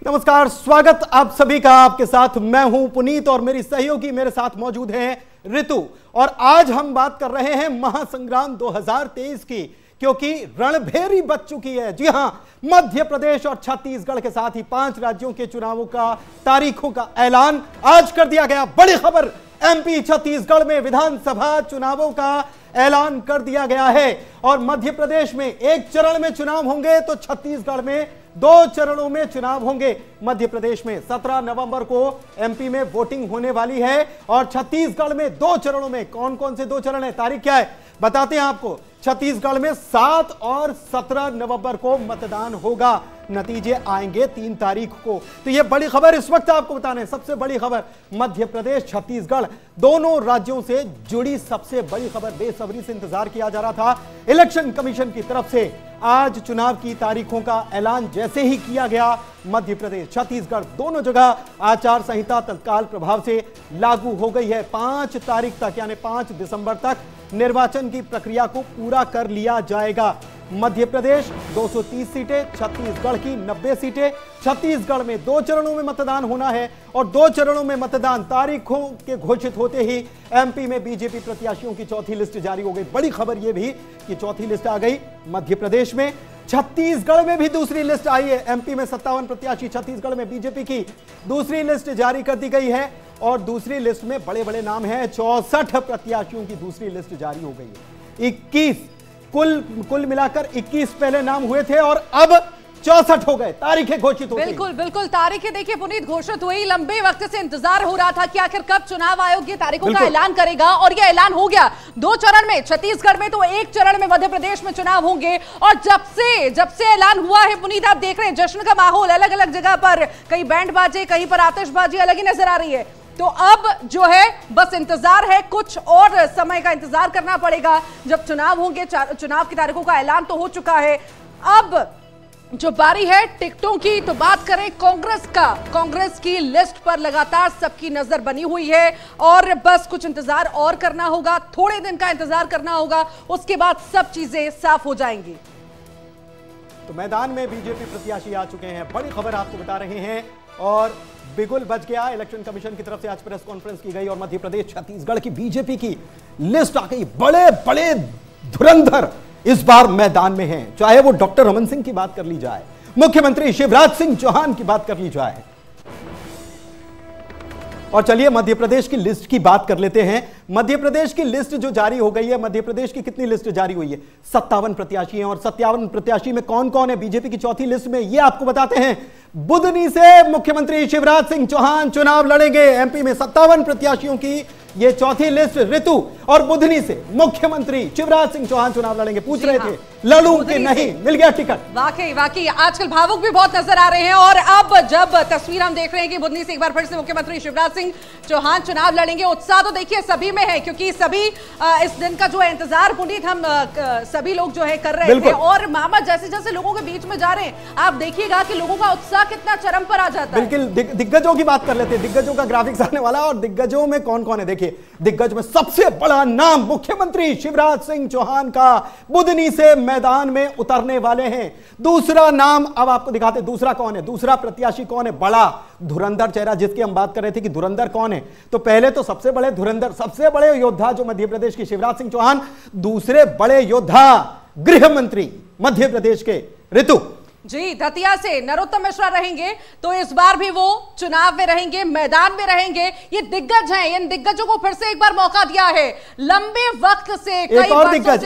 नमस्कार, स्वागत आप सभी का। आपके साथ मैं हूं पुनीत और मेरी सहयोगी मेरे साथ मौजूद हैं ऋतु। और आज हम बात कर रहे हैं महासंग्राम 2023 की, क्योंकि रणभेरी बच चुकी है। जी हां, मध्य प्रदेश और छत्तीसगढ़ के साथ ही 5 राज्यों के चुनावों का तारीखों का ऐलान आज कर दिया गया। बड़ी खबर, एमपी छत्तीसगढ़ में विधानसभा चुनावों का ऐलान कर दिया गया है। और मध्य प्रदेश में 1 चरण में चुनाव होंगे तो छत्तीसगढ़ में 2 चरणों में चुनाव होंगे। मध्य प्रदेश में 17 नवंबर को एमपी में वोटिंग होने वाली है और छत्तीसगढ़ में 2 चरणों में। कौन कौन से 2 चरण है, तारीख क्या है बताते हैं आपको। छत्तीसगढ़ में 7 और 17 नवंबर को मतदान होगा। नतीजे आएंगे 3 तारीख को। तो यह बड़ी खबर इस वक्त आपको बताने, सबसे बड़ी खबर मध्य प्रदेश छत्तीसगढ़ दोनों राज्यों से जुड़ी सबसे बड़ी खबर। बेसब्री से इंतजार किया जा रहा था। इलेक्शन कमीशन की तरफ से आज चुनाव की तारीखों का ऐलान जैसे ही किया गया, मध्य प्रदेश छत्तीसगढ़ दोनों जगह आचार संहिता तत्काल प्रभाव से लागू हो गई है। 5 तारीख तक यानी 5 दिसंबर तक निर्वाचन की प्रक्रिया को पूरा कर लिया जाएगा। मध्य प्रदेश 230 सीटें, छत्तीसगढ़ की 90 सीटें। छत्तीसगढ़ में 2 चरणों में मतदान होना है और 2 चरणों में मतदान तारीखों के घोषित होते ही एमपी में बीजेपी प्रत्याशियों की चौथी लिस्ट जारी हो गई। बड़ी खबर यह भी कि चौथी लिस्ट आ गई मध्य प्रदेश में। छत्तीसगढ़ में भी दूसरी लिस्ट आई है। एमपी में 57 प्रत्याशी, छत्तीसगढ़ में बीजेपी की दूसरी लिस्ट जारी कर दी गई है और दूसरी लिस्ट में बड़े बड़े नाम हैं। 64 प्रत्याशियों की दूसरी लिस्ट जारी हो गई है। 21 कुल मिलाकर 21 पहले नाम हुए थे और अब 64 हो गए। तारीखें घोषित हो गई। बिल्कुल तारीखें देखिए पुनीत घोषित हुई। लंबे वक्त से इंतजार हो रहा था कि आखिर कब चुनाव आयोग ये तारीखों का ऐलान करेगा और ये ऐलान हो गया। 2 चरण में छत्तीसगढ़ में तो 1 चरण में मध्य प्रदेश में चुनाव होंगे। और जब से ऐलान हुआ है पुनीत, आप देख रहे हैं जश्न का माहौल अलग अलग जगह पर, कहीं बैंड बाजे, कहीं पर आतिशबाजी अलग ही नजर आ रही है। तो अब जो है बस इंतजार है, कुछ और समय का इंतजार करना पड़ेगा जब चुनाव होंगे। चुनाव की तारीखों का ऐलान तो हो चुका है। अब जो बारी है टिकटों की, तो बात करें कांग्रेस की लिस्ट पर लगातार सबकी नजर बनी हुई है और बस कुछ इंतजार और करना होगा, थोड़े दिन का इंतजार करना होगा, उसके बाद सब चीजें साफ हो जाएंगी। तो मैदान में बीजेपी प्रत्याशी आ चुके हैं। बड़ी खबर आपको बता रहे हैं और बिगुल बच गया। इलेक्शन कमीशन की तरफ से आज प्रेस कॉन्फ्रेंस की गई और मध्य प्रदेश छत्तीसगढ़ की बीजेपी की लिस्ट आ गई। बड़े बड़े धुरंधर इस बार मैदान में हैं, चाहे वो डॉक्टर रमन सिंह की बात कर ली जाए, मुख्यमंत्री शिवराज सिंह चौहान की बात कर ली जाए। और चलिए मध्य प्रदेश की लिस्ट की बात कर लेते हैं। मध्य प्रदेश की लिस्ट जो जारी हो गई है, मध्य प्रदेश की कितनी लिस्ट जारी हुई है? 57 प्रत्याशी हैं और 57 प्रत्याशी में कौन कौन है बीजेपी की चौथी लिस्ट में, ये आपको बताते हैं। बुधनी से मुख्यमंत्री शिवराज सिंह चौहान चुनाव लड़ेंगे। एमपी में 57 प्रत्याशियों की ये चौथी लिस्ट ऋतु, और बुधनी से मुख्यमंत्री शिवराज सिंह चौहान चुनाव लड़ेंगे। पूछ रहे थे लड़ूं कि नहीं, मिल गया टिकट। वाकई आजकल भावुक भी बहुत नजर आ रहे हैं। और अब जब तस्वीर हम देख रहे हैं कि बुधनी से एक बार फिर से मुख्यमंत्री शिवराज सिंह चौहान चुनाव लड़ेंगे, उत्साह तो देखिए सभी में है, क्योंकि सभी इस दिन का जो इंतजार पुनीत हम सभी लोग जो है कर रहे थे। और मामा जैसे जैसे लोगों के बीच में जा रहे हैं, आप देखिएगा कि लोगों का उत्साह कितना चरम पर आ जाता है। बिल्कुल, दिग्गजों की बात कर लेते हैं। दिग्गजों का ग्राफिक्स आने वाला। और दिग्गजों में कौन कौन है देखिए। दिग्गज में सबसे बड़ा नाम मुख्यमंत्री शिवराज सिंह चौहान का बुधनी से मैदान में उतरने वाले हैं। दूसरा नाम अब आपको दिखाते, दूसरा कौन है, दूसरा प्रत्याशी कौन है? बड़ा धुरंधर चेहरा जिसकी हम बात कर रहे थे कि धुरंधर कौन है। तो पहले तो सबसे बड़े धुरंधर, सबसे बड़े योद्धा जो मध्य प्रदेश की शिवराज सिंह चौहान, दूसरे बड़े योद्धा गृह मंत्री मध्य प्रदेश के ऋतु जी दतिया से नरोत्तम मिश्रा रहेंगे। तो इस बार भी वो चुनाव में रहेंगे, मैदान में रहेंगे। ये दिग्गज हैं, इन दिग्गजों को फिर से एक बार मौका दिया है। लंबे वक्त से एक और दिग्गज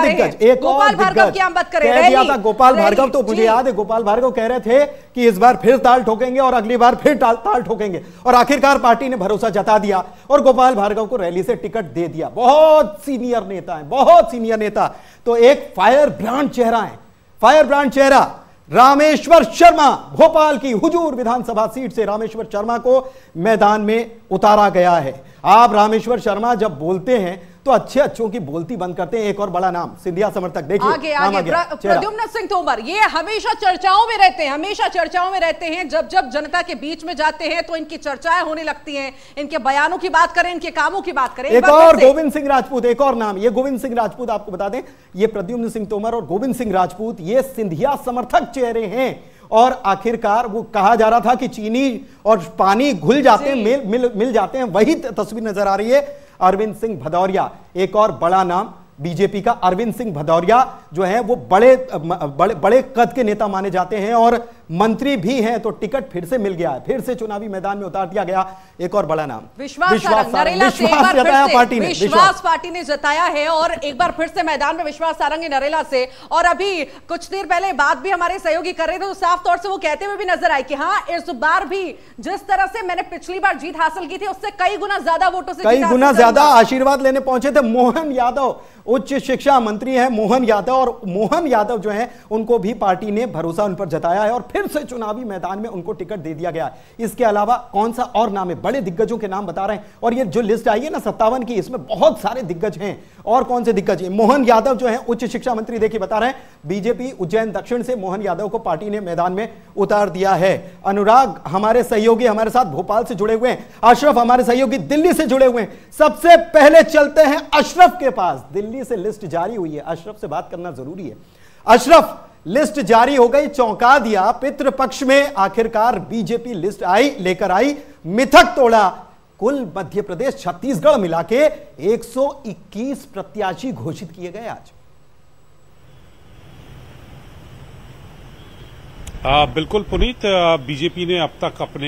गोपाल भार्गव की हम बात करें। गोपाल भार्गव, तो मुझे याद है गोपाल भार्गव कह रहे थे कि इस बार फिर ताल ठोकेंगे और अगली बार फिर ताल ठोकेंगे। और आखिरकार पार्टी ने भरोसा जता दिया और गोपाल भार्गव को रैली से टिकट दे दिया। बहुत सीनियर नेता है, बहुत सीनियर नेता। तो एक फायर ब्रांड चेहरा है, फायर ब्रांड चेहरा रामेश्वर शर्मा। भोपाल की हुजूर विधानसभा सीट से रामेश्वर शर्मा को मैदान में उतारा गया है। आप रामेश्वर शर्मा जब बोलते हैं तो अच्छे अच्छों की बोलती बंद करते हैं। एक और बड़ा नाम सिंधिया समर्थक, देखिए आगे प्रद्युम्न सिंह तोमर, ये हमेशा चर्चाओं में रहते हैं, हमेशा चर्चाओं में रहते हैं। जब जनता के बीच में जाते हैं तो इनकी चर्चाएं होने लगती हैं। इनके बयानों की बात करें, इनके कामों की बात करें। एक और गोविंद सिंह राजपूत, एक और नाम, ये गोविंद सिंह राजपूत, आपको बता दें ये प्रद्युम्न सिंह तोमर और गोविंद सिंह राजपूत ये सिंधिया समर्थक चेहरे हैं और आखिरकार वो कहा जा रहा था कि चीनी और पानी घुल जाते हैं, मिल जाते हैं, वही तस्वीर नजर आ रही है। अरविंद सिंह भदौरिया, एक और बड़ा नाम बीजेपी का, अरविंद सिंह भदौरिया जो है वो बड़े कद के नेता माने जाते हैं और मंत्री भी हैं, तो टिकट फिर से मिल गया है, फिर से चुनावी मैदान में उतार दिया गया। एक और बड़ा नाम विश्वास पार्टी ने जताया है और एक बार फिर से मैदान में विश्वास सारंग नरेला से। और अभी कुछ देर पहले बात भी हमारे सहयोगी कर रहे थे, तो साफ तौर से वो कहते हुए भी नजर आए कि हाँ, इस बार भी जिस तरह से मैंने पिछली बार जीत हासिल की थी उससे कई गुना ज्यादा वोटों से, कई गुना ज्यादा आशीर्वाद लेने पहुंचे थे। मोहन यादव उच्च शिक्षा मंत्री हैं, मोहन यादव, और मोहन यादव जो हैं उनको भी पार्टी ने भरोसा उन पर जताया है और फिर से चुनावी मैदान में उनको टिकट दे दिया गया है। इसके अलावा कौन सा और नाम है, बड़े दिग्गजों के नाम बता रहे हैं। और ये जो लिस्ट आई है ना 57 की, इसमें बहुत सारे दिग्गज हैं। और कौन से दिग्गज हैं? मोहन यादव जो है उच्च शिक्षा मंत्री, देखिए बता रहे हैं बीजेपी उज्जैन दक्षिण से मोहन यादव को पार्टी ने मैदान में उतार दिया है। अनुराग हमारे सहयोगी हमारे साथ भोपाल से जुड़े हुए हैं, अशरफ हमारे सहयोगी दिल्ली से जुड़े हुए हैं। सबसे पहले चलते हैं अशरफ के पास, दिल्ली से लिस्ट जारी हुई है, अशरफ से बात करना जरूरी है। अशरफ, लिस्ट जारी हो गई, चौंका दिया। पितृपक्ष में आखिरकार बीजेपी लिस्ट लेकर आई, मिथक तोड़ा। कुल मध्य प्रदेश छत्तीसगढ़ मिला के 121 प्रत्याशी घोषित किए गए आज। बिल्कुल पुनीत, बीजेपी ने अब तक अपने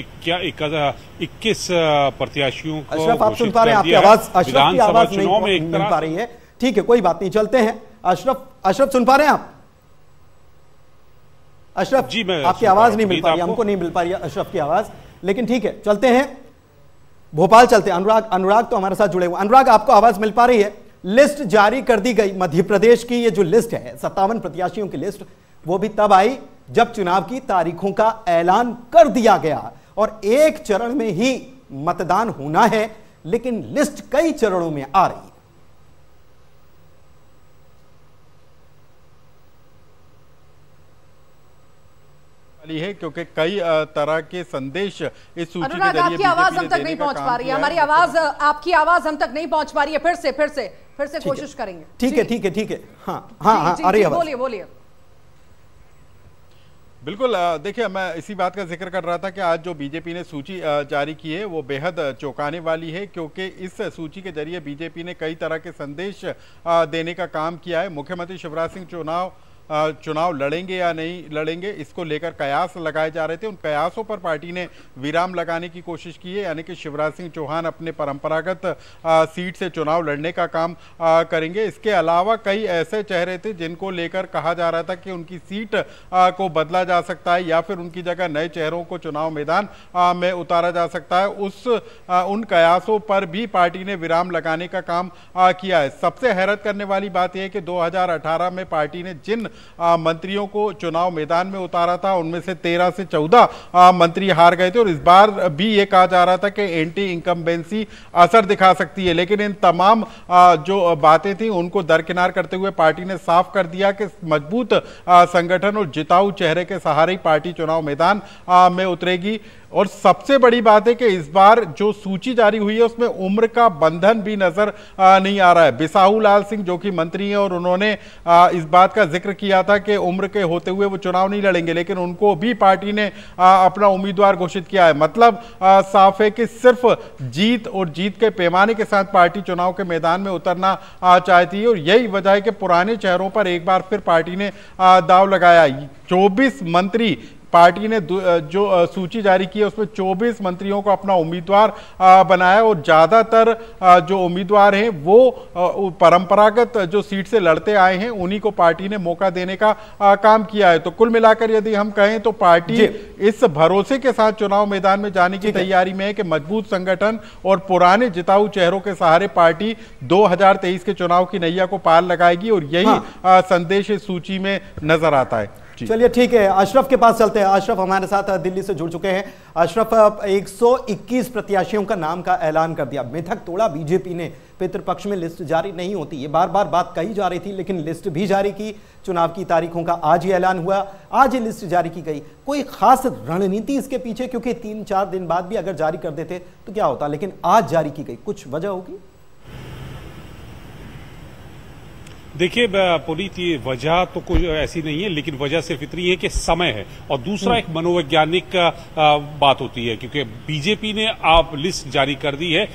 121 प्रत्याशियों को अशरफ, आप सुन पा रहे हैं? आपकी आवाज, अशरफ की आवाज नहीं मिल पा रही है। ठीक है, कोई बात नहीं, चलते हैं। अशरफ सुन पा रहे हैं आप? अशरफ जी, आपकी आवाज नहीं मिल पा रही, हमको नहीं मिल पा रही है अशरफ की आवाज, लेकिन ठीक है, चलते हैं भोपाल, चलते हैं। अनुराग तो हमारे साथ जुड़े हुए। अनुराग, आपको आवाज मिल पा रही है? लिस्ट जारी कर दी गई मध्य प्रदेश की, ये जो लिस्ट है 57 प्रत्याशियों की लिस्ट, वो भी तब आई जब चुनाव की तारीखों का ऐलान कर दिया गया और एक चरण में ही मतदान होना है, लेकिन लिस्ट कई चरणों में आ रही है। है क्योंकि कई तरह के संदेश इस सूची के जरिए आपकी आवाज हम तक नहीं पहुंच पा रही है, हमारी आवाज, आपकी आवाज हम तक नहीं पहुंच पा रही है। फिर से कोशिश करेंगे। ठीक है। हाँ, अरे बोलिए। बिल्कुल, देखिए मैं इसी बात का जिक्र कर रहा था कि आज जो बीजेपी ने सूची जारी की है वो बेहद चौंकाने वाली है, क्योंकि इस सूची के जरिए बीजेपी ने कई तरह के संदेश देने का काम किया है। मुख्यमंत्री शिवराज सिंह चुनाव लड़ेंगे या नहीं लड़ेंगे, इसको लेकर कयास लगाए जा रहे थे। उन कयासों पर पार्टी ने विराम लगाने की कोशिश की है, यानी कि शिवराज सिंह चौहान अपने परंपरागत सीट से चुनाव लड़ने का काम करेंगे। इसके अलावा कई ऐसे चेहरे थे जिनको लेकर कहा जा रहा था कि उनकी सीट को बदला जा सकता है या फिर उनकी जगह नए चेहरों को चुनाव मैदान में उतारा जा सकता है। उन कयासों पर भी पार्टी ने विराम लगाने का काम किया है। सबसे हैरत करने वाली बात यह है कि 2018 में पार्टी ने जिन मंत्रियों को चुनाव मैदान में उतारा था उनमें से 13 से 14 मंत्री हार गए थे और इस बार भी ये कहा जा रहा था कि एंटी इनकम्बेंसी असर दिखा सकती है। लेकिन इन तमाम जो बातें थी उनको दरकिनार करते हुए पार्टी ने साफ कर दिया कि मजबूत संगठन और जिताऊ चेहरे के सहारे ही पार्टी चुनाव मैदान में उतरेगी। और सबसे बड़ी बात है कि इस बार जो सूची जारी हुई है उसमें उम्र का बंधन भी नजर नहीं आ रहा है। बिसाहू लाल सिंह जो कि मंत्री हैं और उन्होंने इस बात का जिक्र किया था कि उम्र के होते हुए वो चुनाव नहीं लड़ेंगे, लेकिन उनको भी पार्टी ने अपना उम्मीदवार घोषित किया है। मतलब साफ है कि सिर्फ जीत और जीत के पैमाने के साथ पार्टी चुनाव के मैदान में उतरना चाहती है और यही वजह है कि पुराने चेहरों पर एक बार फिर पार्टी ने दाव लगाया। 24 मंत्री पार्टी ने जो सूची जारी की है उसमें 24 मंत्रियों को अपना उम्मीदवार बनाया और ज्यादातर जो उम्मीदवार हैं वो परंपरागत जो सीट से लड़ते आए हैं उन्हीं को पार्टी ने मौका देने का काम किया है। तो कुल मिलाकर यदि हम कहें तो पार्टी इस भरोसे के साथ चुनाव मैदान में जाने की तैयारी में है कि मजबूत संगठन और पुराने जिताऊ चेहरों के सहारे पार्टी 2023 के चुनाव की नैया को पार लगाएगी और यही संदेश इस सूची में नजर आता है। चलिए ठीक है, अशरफ के पास चलते हैं। अशरफ हमारे साथ दिल्ली से जुड़ चुके हैं। अशरफ, 121 प्रत्याशियों का नाम का ऐलान कर दिया, मिथक तोड़ा बीजेपी ने। पितृपक्ष में लिस्ट जारी नहीं होती, ये बार बार बात कही जा रही थी, लेकिन लिस्ट भी जारी की। चुनाव की तारीखों का आज ही ऐलान हुआ, आज ही लिस्ट जारी की गई। कोई खास रणनीति इसके पीछे? क्योंकि 3-4 दिन बाद भी अगर जारी कर देते तो क्या होता, लेकिन आज जारी की गई, कुछ वजह होगी? देखिए पुनीत, ये वजह तो कोई ऐसी नहीं है, लेकिन वजह सिर्फ इतनी है कि समय है, और दूसरा एक मनोवैज्ञानिक बात होती है, क्योंकि बीजेपी ने आप लिस्ट जारी कर दी है।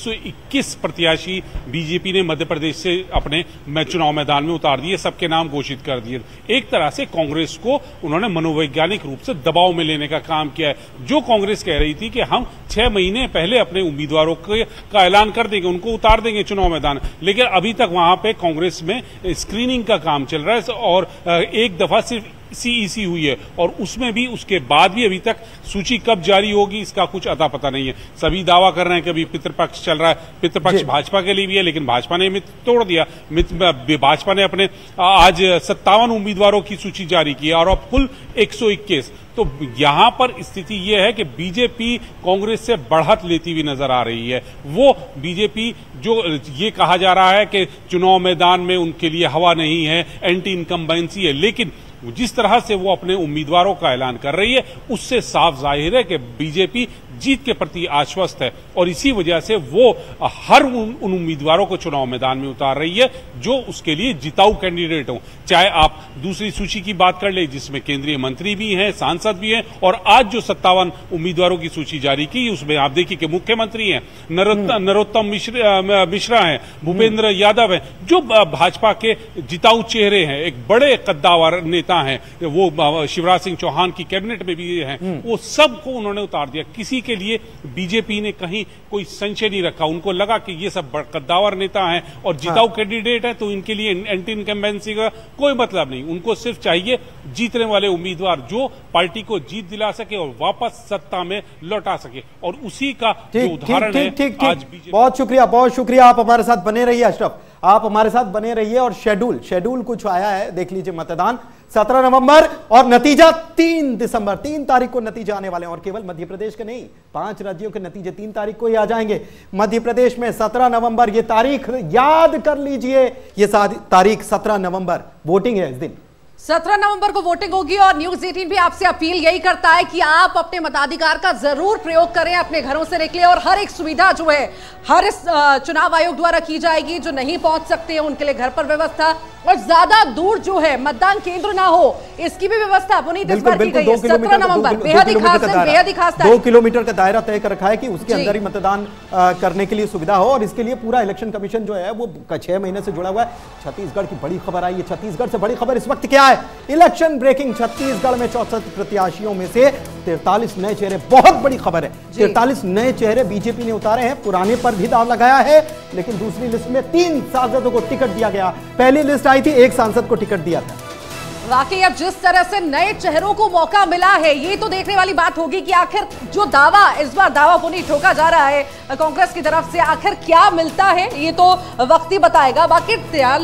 121 प्रत्याशी बीजेपी ने मध्य प्रदेश से अपने चुनाव मैदान में उतार दिए, सबके नाम घोषित कर दिए। एक तरह से कांग्रेस को उन्होंने मनोवैज्ञानिक रूप से दबाव में लेने का काम किया है। जो कांग्रेस कह रही थी कि हम 6 महीने पहले अपने उम्मीदवारों का ऐलान कर देंगे, उनको उतार देंगे चुनाव मैदान, लेकिन अभी तक वहां पे कांग्रेस में स्क्रीनिंग का काम चल रहा है, और एक दफा सिर्फ सीईसी हुई है, और उसमें भी उसके बाद भी अभी तक सूची कब जारी होगी इसका कुछ अता पता नहीं है। सभी दावा कर रहे हैं कि अभी पितृपक्ष चल रहा है, पितृपक्ष भाजपा के लिए भी है, लेकिन भाजपा ने मित तोड़ दिया। भाजपा ने अपने आज 57 उम्मीदवारों की सूची जारी की और अब कुल 121। तो यहां पर स्थिति यह है कि बीजेपी कांग्रेस से बढ़त लेती हुई नजर आ रही है। वो बीजेपी, जो ये कहा जा रहा है कि चुनाव मैदान में उनके लिए हवा नहीं है, एंटी इनकम्बेंसी है, लेकिन जिस तरह से वो अपने उम्मीदवारों का ऐलान कर रही है, उससे साफ जाहिर है कि बीजेपी जीत के प्रति आश्वस्त है, और इसी वजह से वो हर उन उम्मीदवारों को चुनाव मैदान में उतार रही है जो उसके लिए जिताऊ कैंडिडेट हो। चाहे आप दूसरी सूची की बात कर ले, जिसमें केंद्रीय मंत्री भी हैं, सांसद भी हैं, और आज जो 57 उम्मीदवारों की सूची जारी की, उसमें आप देखिए कि मुख्यमंत्री हैं, नरोत्तम मिश्रा हैं, भूपेंद्र यादव हैं, जो भाजपा के जिताऊ चेहरे हैं, एक बड़े कद्दावर नेता हैं, वो शिवराज सिंह चौहान की कैबिनेट में भी हैं, वो सबको उन्होंने उतार दिया। किसी के लिए बीजेपी ने कहीं कोई संशय नहीं रखा। उनको लगा कि ये सब कद्दावर नेता हैं और जिताऊ कैंडिडेट हैं, तो इनके लिए एंटी इनकम्बेंसी का कोई मतलब नहीं। उनको सिर्फ चाहिए जीतने वाले उम्मीदवार जो पार्टी को जीत दिला सके और वापस सत्ता में लौटा सके, और उसी का जो उदाहरण है आज बीजेपी। बहुत शुक्रिया, आप हमारे साथ बने रहिए अशरफ, आप हमारे साथ बने रहिए। और शेड्यूल कुछ आया है, देख लीजिए। मतदान 17 नवंबर और नतीजा 3 दिसंबर, 3 तारीख को नतीजा आने वाले हैं। और केवल मध्य प्रदेश के नहीं, 5 राज्यों के नतीजे 3 तारीख को ही आ जाएंगे। मध्य प्रदेश में 17 नवंबर, ये तारीख याद कर लीजिए, ये तारीख 17 नवंबर वोटिंग है। इस दिन 17 नवंबर को वोटिंग होगी, और न्यूज 18 भी आपसे अपील यही करता है कि आप अपने मताधिकार का जरूर प्रयोग करें, अपने घरों से निकले, और हर एक सुविधा जो है हर चुनाव आयोग द्वारा की जाएगी। जो नहीं पहुंच सकते हैं उनके लिए घर पर व्यवस्था, और ज्यादा दूर जो है मतदान केंद्र ना हो, इसकी भी व्यवस्था पुनीत इस बार की गई है। 17 नवंबर बेहद ही खास 2 किलोमीटर का दायरा तय कर रखा है कि उसके अंदर ही मतदान करने के लिए सुविधा हो, और इसके लिए पूरा इलेक्शन कमीशन जो है वो 6 महीने से जुड़ा हुआ है। छत्तीसगढ़ की बड़ी खबर आई है, छत्तीसगढ़ से बड़ी खबर इस वक्त क्या है? इलेक्शन ब्रेकिंग, छत्तीसगढ़ में 64 प्रत्याशियों में से 43 नए चेहरे। बहुत बड़ी खबर है, 43 नए चेहरे बीजेपी ने उतारे हैं। पुराने पर भी दाव लगाया है, लेकिन दूसरी लिस्ट में 3 सांसदों को टिकट दिया गया। पहली लिस्ट आई थी, 1 सांसद को टिकट दिया था। वाकई अब जिस तरह से नए चेहरों को मौका मिला है, ये तो देखने वाली बात होगी कि आखिर जो दावा इस बार दावा पुनीत ठोका जा रहा है कांग्रेस की तरफ से, आखिर क्या मिलता है, ये तो वक्त ही बताएगा। बाकी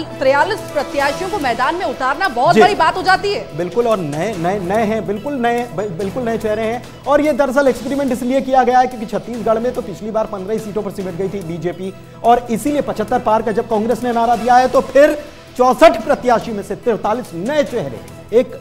43 प्रत्याशियों को मैदान में उतारना बहुत बड़ी बात हो जाती है। बिल्कुल, और नए हैं, बिल्कुल नए चेहरे हैं। और ये दरअसल एक्सपेरिमेंट इसलिए किया गया है क्योंकि छत्तीसगढ़ में तो पिछली बार 15 सीटों पर सिमट गई थी बीजेपी, और इसीलिए 75 पार का जब कांग्रेस ने नारा दिया है, तो फिर 64 प्रत्याशी में से 43 नए चेहरे, एक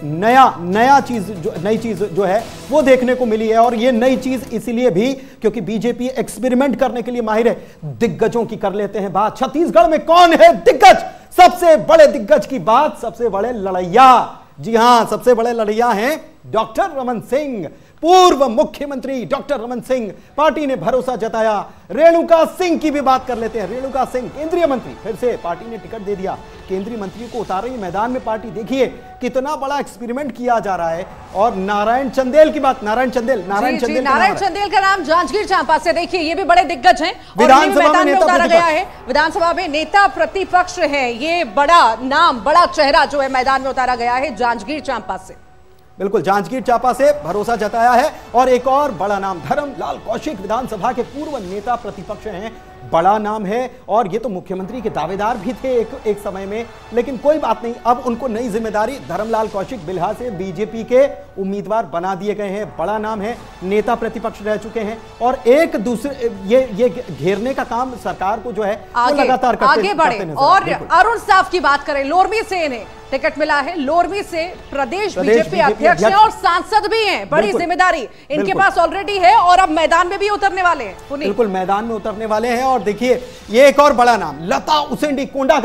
नई चीज जो है वो देखने को मिली है। और ये नई चीज इसीलिए भी क्योंकि बीजेपी एक्सपेरिमेंट करने के लिए माहिर है। दिग्गजों की कर लेते हैं बात। छत्तीसगढ़ में कौन है दिग्गज? सबसे बड़े दिग्गज की बात, सबसे बड़े लड़ैया, जी हां, सबसे बड़े लड़ैया हैं डॉक्टर रमन सिंह, पूर्व मुख्यमंत्री डॉक्टर रमन सिंह। पार्टी ने भरोसा जताया। रेणुका सिंह की भी बात कर लेते हैं। रेणुका सिंह केंद्रीय मंत्री, फिर से पार्टी ने टिकट दे दिया, केंद्रीय मंत्री को उतार रही मैदान में पार्टी। देखिए कितना बड़ा एक्सपेरिमेंट किया जा रहा है। और नारायण चंदेल की बात, नारायण चंदेल का नाम जांजगीर चांपा से, देखिए ये भी बड़े दिग्गज हैं, मैदान में उतारा गया है। विधानसभा में नेता प्रतिपक्ष है, ये बड़ा नाम, बड़ा चेहरा जो है मैदान में उतारा गया है जांजगीर चांपा से। बिल्कुल, जांजगीर चांपा से भरोसा जताया है। और एक और बड़ा नाम, धर्मलाल कौशिक, विधानसभा के पूर्व नेता प्रतिपक्ष हैं, बड़ा नाम है। और ये तो मुख्यमंत्री के दावेदार भी थे एक समय में, लेकिन कोई बात नहीं, अब उनको नई जिम्मेदारी। धर्मलाल कौशिक बिल्हा से बीजेपी के उम्मीदवार बना दिए गए हैं, बड़ा नाम है, नेता प्रतिपक्ष रह चुके हैं। और एक दूसरे ये घेरने का काम सरकार को जो है वो लगातार आगे बढ़े। और अरुण साफ की बात करें, लोरमी से इन्हें टिकट मिला है, लोरमी से प्रदेश बीजेपी अध्यक्ष हैं और सांसद भी हैं। बड़ी जिम्मेदारी इनके पास ऑलरेडी है, और अब मैदान में भी उतरने वाले हैं। बिल्कुल, मैदान में उतरने वाले हैं। और देखिए ये एक और बड़ा नाम, लता उसेंडी, कोंडागांव।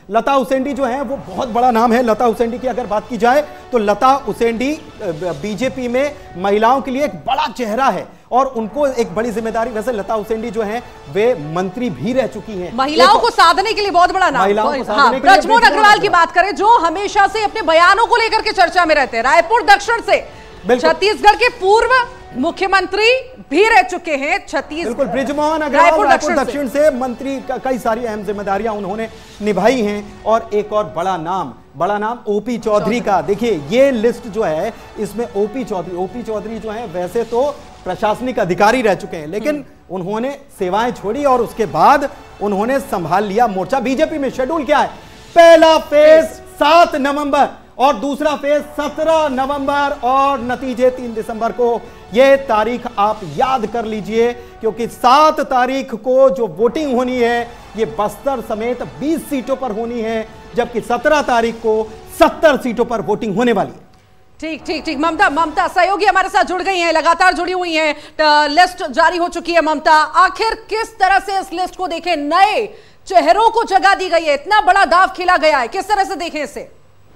लता उसेंडी जो है वो बहुत बड़ा नाम है। लता उसेंडी की अगर बात की जाए तो लता उसेंडी बीजेपी में महिलाओं के लिए एक बड़ा चेहरा है और उनको एक बड़ी जिम्मेदारी, वैसे लता उसेंडी जो है वे मंत्री भी रह चुकी हैं। महिलाओं को साधने के लिए बहुत बड़ा नाम। ब्रजमोहन अग्रवाल की बात करें जो हमेशा से अपने बयानों को लेकर के चर्चा में रहते हैं, रायपुर दक्षिण से छत्तीसगढ़ के पूर्व मुख्यमंत्री भी रह चुके हैं। बिल्कुल, ब्रजमोहन अग्रवाल रायपुर दक्षिण से मंत्री कई सारी अहम जिम्मेदारियां उन्होंने निभाई हैं। और एक और बड़ा नाम ओपी चौधरी का। देखिए ये लिस्ट जो है इसमें ओपी चौधरी जो है वैसे तो प्रशासनिक अधिकारी रह चुके हैं, लेकिन उन्होंने सेवाएं छोड़ी और उसके बाद उन्होंने संभाल लिया मोर्चा। बीजेपी में शेड्यूल क्या है? पहला फेज 7 नवंबर और दूसरा फेज 17 नवंबर और नतीजे 3 दिसंबर को। यह तारीख आप याद कर लीजिए क्योंकि 7 तारीख को जो वोटिंग होनी है ये बस्तर समेत 20 सीटों पर होनी है, जबकि 17 तारीख को 70 सीटों पर वोटिंग होने वाली है। ठीक। ममता सहयोगी हमारे साथ जुड़ गई हैं, लगातार जुड़ी हुई हैं। लिस्ट जारी हो चुकी है ममता, आखिर किस तरह से इस लिस्ट को देखें? नए चेहरों को जगह दी गई है, इतना बड़ा दांव खेला गया है, किस तरह से देखें इसे?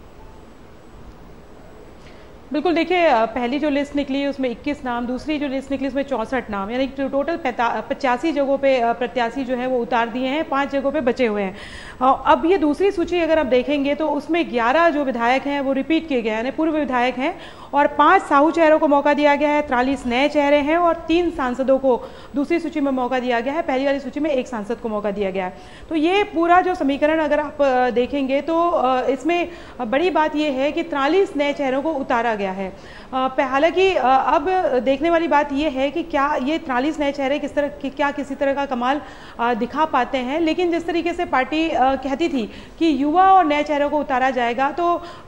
बिल्कुल, देखिए पहली जो लिस्ट निकली उसमें 21 नाम, दूसरी जो लिस्ट निकली उसमें 64 नाम, यानी टोटल 85 जगहों पे प्रत्याशी जो है वो उतार दिए हैं, 5 जगहों पे बचे हुए हैं। अब ये दूसरी सूची अगर आप देखेंगे तो उसमें 11 जो विधायक हैं वो रिपीट किए गए हैं, यानी पूर्व विधायक हैं, और 5 साहू चेहरों को मौका दिया गया है, 43 नए चेहरे हैं और 3 सांसदों को दूसरी सूची में मौका दिया गया है। पहली वाली सूची में 1 सांसद को मौका दिया गया है। तो ये पूरा जो समीकरण अगर आप देखेंगे तो इसमें बड़ी बात यह है कि 43 नए चेहरों को उतारा गया है। हालांकि अब देखने वाली बात यह है कि क्या ये 43 नए चेहरे क्या किसी तरह का कमाल दिखा पाते हैं। लेकिन जिस तरीके से पार्टी कहती थी कि युवा और नए चेहरों को उतारा जाएगा तो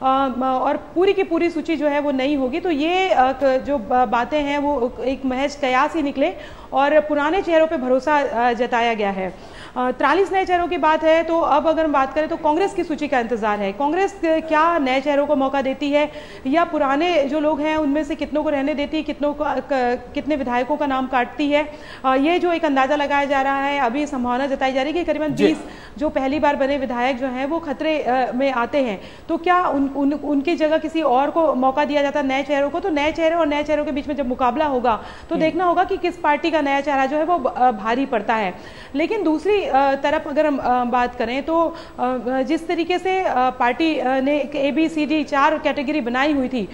और पूरी की पूरी सूची जो है वो नहीं होगी, तो ये जो बातें हैं वो एक महज कयास ही निकले और पुराने चेहरों पे भरोसा जताया गया है। 43 नए चेहरों की बात है तो अब अगर हम बात करें तो कांग्रेस की सूची का इंतजार है। कांग्रेस क्या नए चेहरों को मौका देती है या पुराने जो लोग हैं उनमें से कितनों को रहने देती है, कितने विधायकों का नाम काटती है, ये जो एक अंदाजा लगाया जा रहा है। अभी संभावना जताई जा रही है कि करीबन 20 जो पहली बार बने विधायक जो हैं वो खतरे में आते हैं, तो क्या उनकी जगह किसी और को मौका दिया जाता नए चेहरों को? तो नए चेहरे और नए चेहरों के बीच में जब मुकाबला होगा तो देखना होगा कि किस पार्टी का नया चेहरा जो है वो भारी पड़ता है। लेकिन दूसरी तरफ अगर हम बात करें तो जिस तरीके से पार्टी ने ABCD 4 कैटेगरी बनाई हुई थी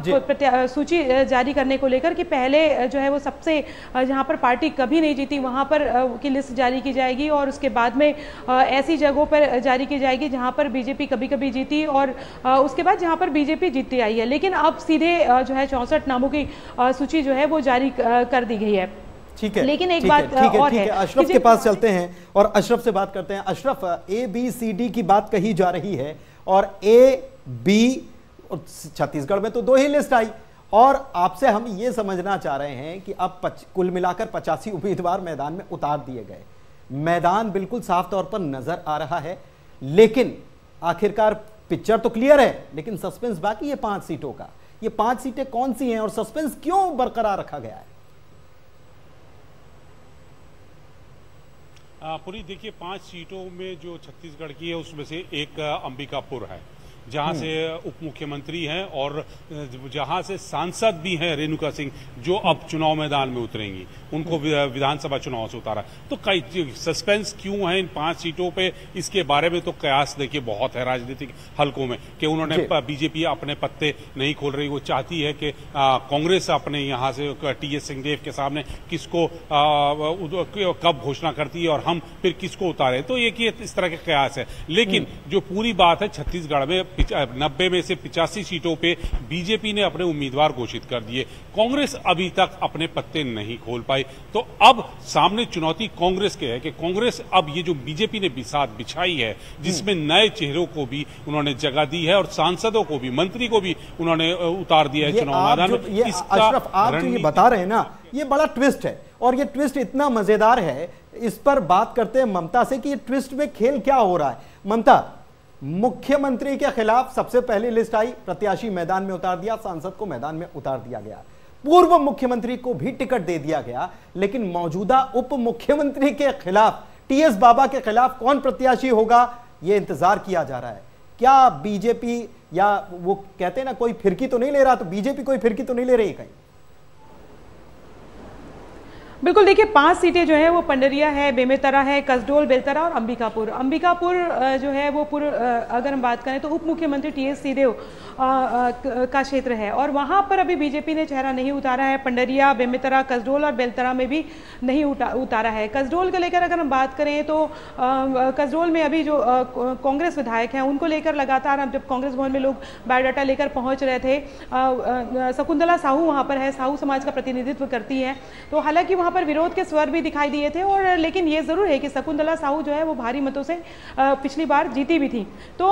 सूची जारी करने को लेकर कि पहले जो है वो सबसे जहां पर पार्टी कभी नहीं जीती वहां पर की लिस्ट जारी की जाएगी और उसके बाद में ऐसी जगहों पर जारी की जाएगी जहां पर बीजेपी कभी कभी जीती और उसके बाद जहां पर बीजेपी जीतती आई है। लेकिन अब सीधे जो है 64 नामों की सूची जो है वो जारी कर दी गई है। ठीक है, लेकिन एक बात और है, अशरफ के पास चलते हैं और अशरफ से बात करते हैं। अशरफ, ABCD की बात कही जा रही है और AB छत्तीसगढ़ में तो 2 ही लिस्ट आई और आपसे हम ये समझना चाह रहे हैं कि अब कुल मिलाकर 85 उम्मीदवार मैदान में उतार दिए गए। मैदान बिल्कुल साफ तौर पर नजर आ रहा है, लेकिन आखिरकार पिक्चर तो क्लियर है, लेकिन सस्पेंस बाकी है 5 सीटों का। ये 5 सीटें कौन सी हैं और सस्पेंस क्यों बरकरार रखा गया है? पुरी देखिए, 5 सीटों में जो छत्तीसगढ़ की है उसमें से एक अंबिकापुर है जहां से उप मुख्यमंत्री हैं और जहां से सांसद भी हैं रेणुका सिंह जो अब चुनाव मैदान में उतरेंगी, उनको विधानसभा चुनाव से उतारा। तो कई सस्पेंस क्यों है इन 5 सीटों पे, इसके बारे में तो कयास देखिए बहुत है राजनीतिक हलकों में कि उन्होंने बीजेपी अपने पत्ते नहीं खोल रही, वो चाहती है कि कांग्रेस अपने यहां से TS सिंहदेव के सामने किसको कब घोषणा करती है और हम फिर किसको उतारे। तो ये इस तरह के कयास है। लेकिन जो पूरी बात है, छत्तीसगढ़ में 90 में से 85 सीटों पे बीजेपी ने अपने उम्मीदवार घोषित कर दिए, कांग्रेस अभी तक अपने पत्ते नहीं खोल पाई। तो अब सामने चुनौती कांग्रेस के है कि कांग्रेस अब ये जो बीजेपी ने बिसात बिछाई है जिसमें नए चेहरों को भी उन्होंने जगह दी है और सांसदों को भी, मंत्री को भी उन्होंने उतार दिया है चुनाव मैदान में। अशरफ, आप जो ये बता रहे हैं ना, ये बड़ा ट्विस्ट है और ये ट्विस्ट इतना मजेदार है, इस पर बात करते हैं ममता से कि ये ट्विस्ट में खेल क्या हो रहा है। ममता, मुख्यमंत्री के खिलाफ सबसे पहली लिस्ट आई, प्रत्याशी मैदान में उतार दिया, सांसद को मैदान में उतार दिया गया, पूर्व मुख्यमंत्री को भी टिकट दे दिया गया, लेकिन मौजूदा उप मुख्यमंत्री के खिलाफ, TS बाबा के खिलाफ कौन प्रत्याशी होगा ये इंतजार किया जा रहा है। क्या बीजेपी, या वो कहते हैं ना कोई फिरकी तो नहीं ले रहा, तो बीजेपी कोई फिरकी तो नहीं ले रही कहीं? बिल्कुल, देखिए 5 सीटें जो है वो पंडरिया है, बेमेतरा है, कसडोल, बेलतरा और अंबिकापुर। अंबिकापुर जो है वो अगर हम बात करें तो उप मुख्यमंत्री टीएस सिंहदेव का क्षेत्र है और वहाँ पर अभी बीजेपी ने चेहरा नहीं उतारा है। पंडरिया, बेमेतरा, कसडोल और बेलतरा में भी नहीं उतारा है। कसडोल को लेकर अगर हम बात करें तो कसडोल में अभी जो कांग्रेस विधायक हैं उनको लेकर लगातार, अब जब कांग्रेस भवन में लोग बायोडाटा लेकर पहुँच रहे थे, शकुंतला साहू वहाँ पर है, साहू समाज का प्रतिनिधित्व करती है, तो हालांकि वहाँ पर विरोध के स्वर भी दिखाई दिए थे, और लेकिन ये जरूर है कि शकुंतला साहू जो है वो भारी मतों से पिछली बार जीती भी थी। तो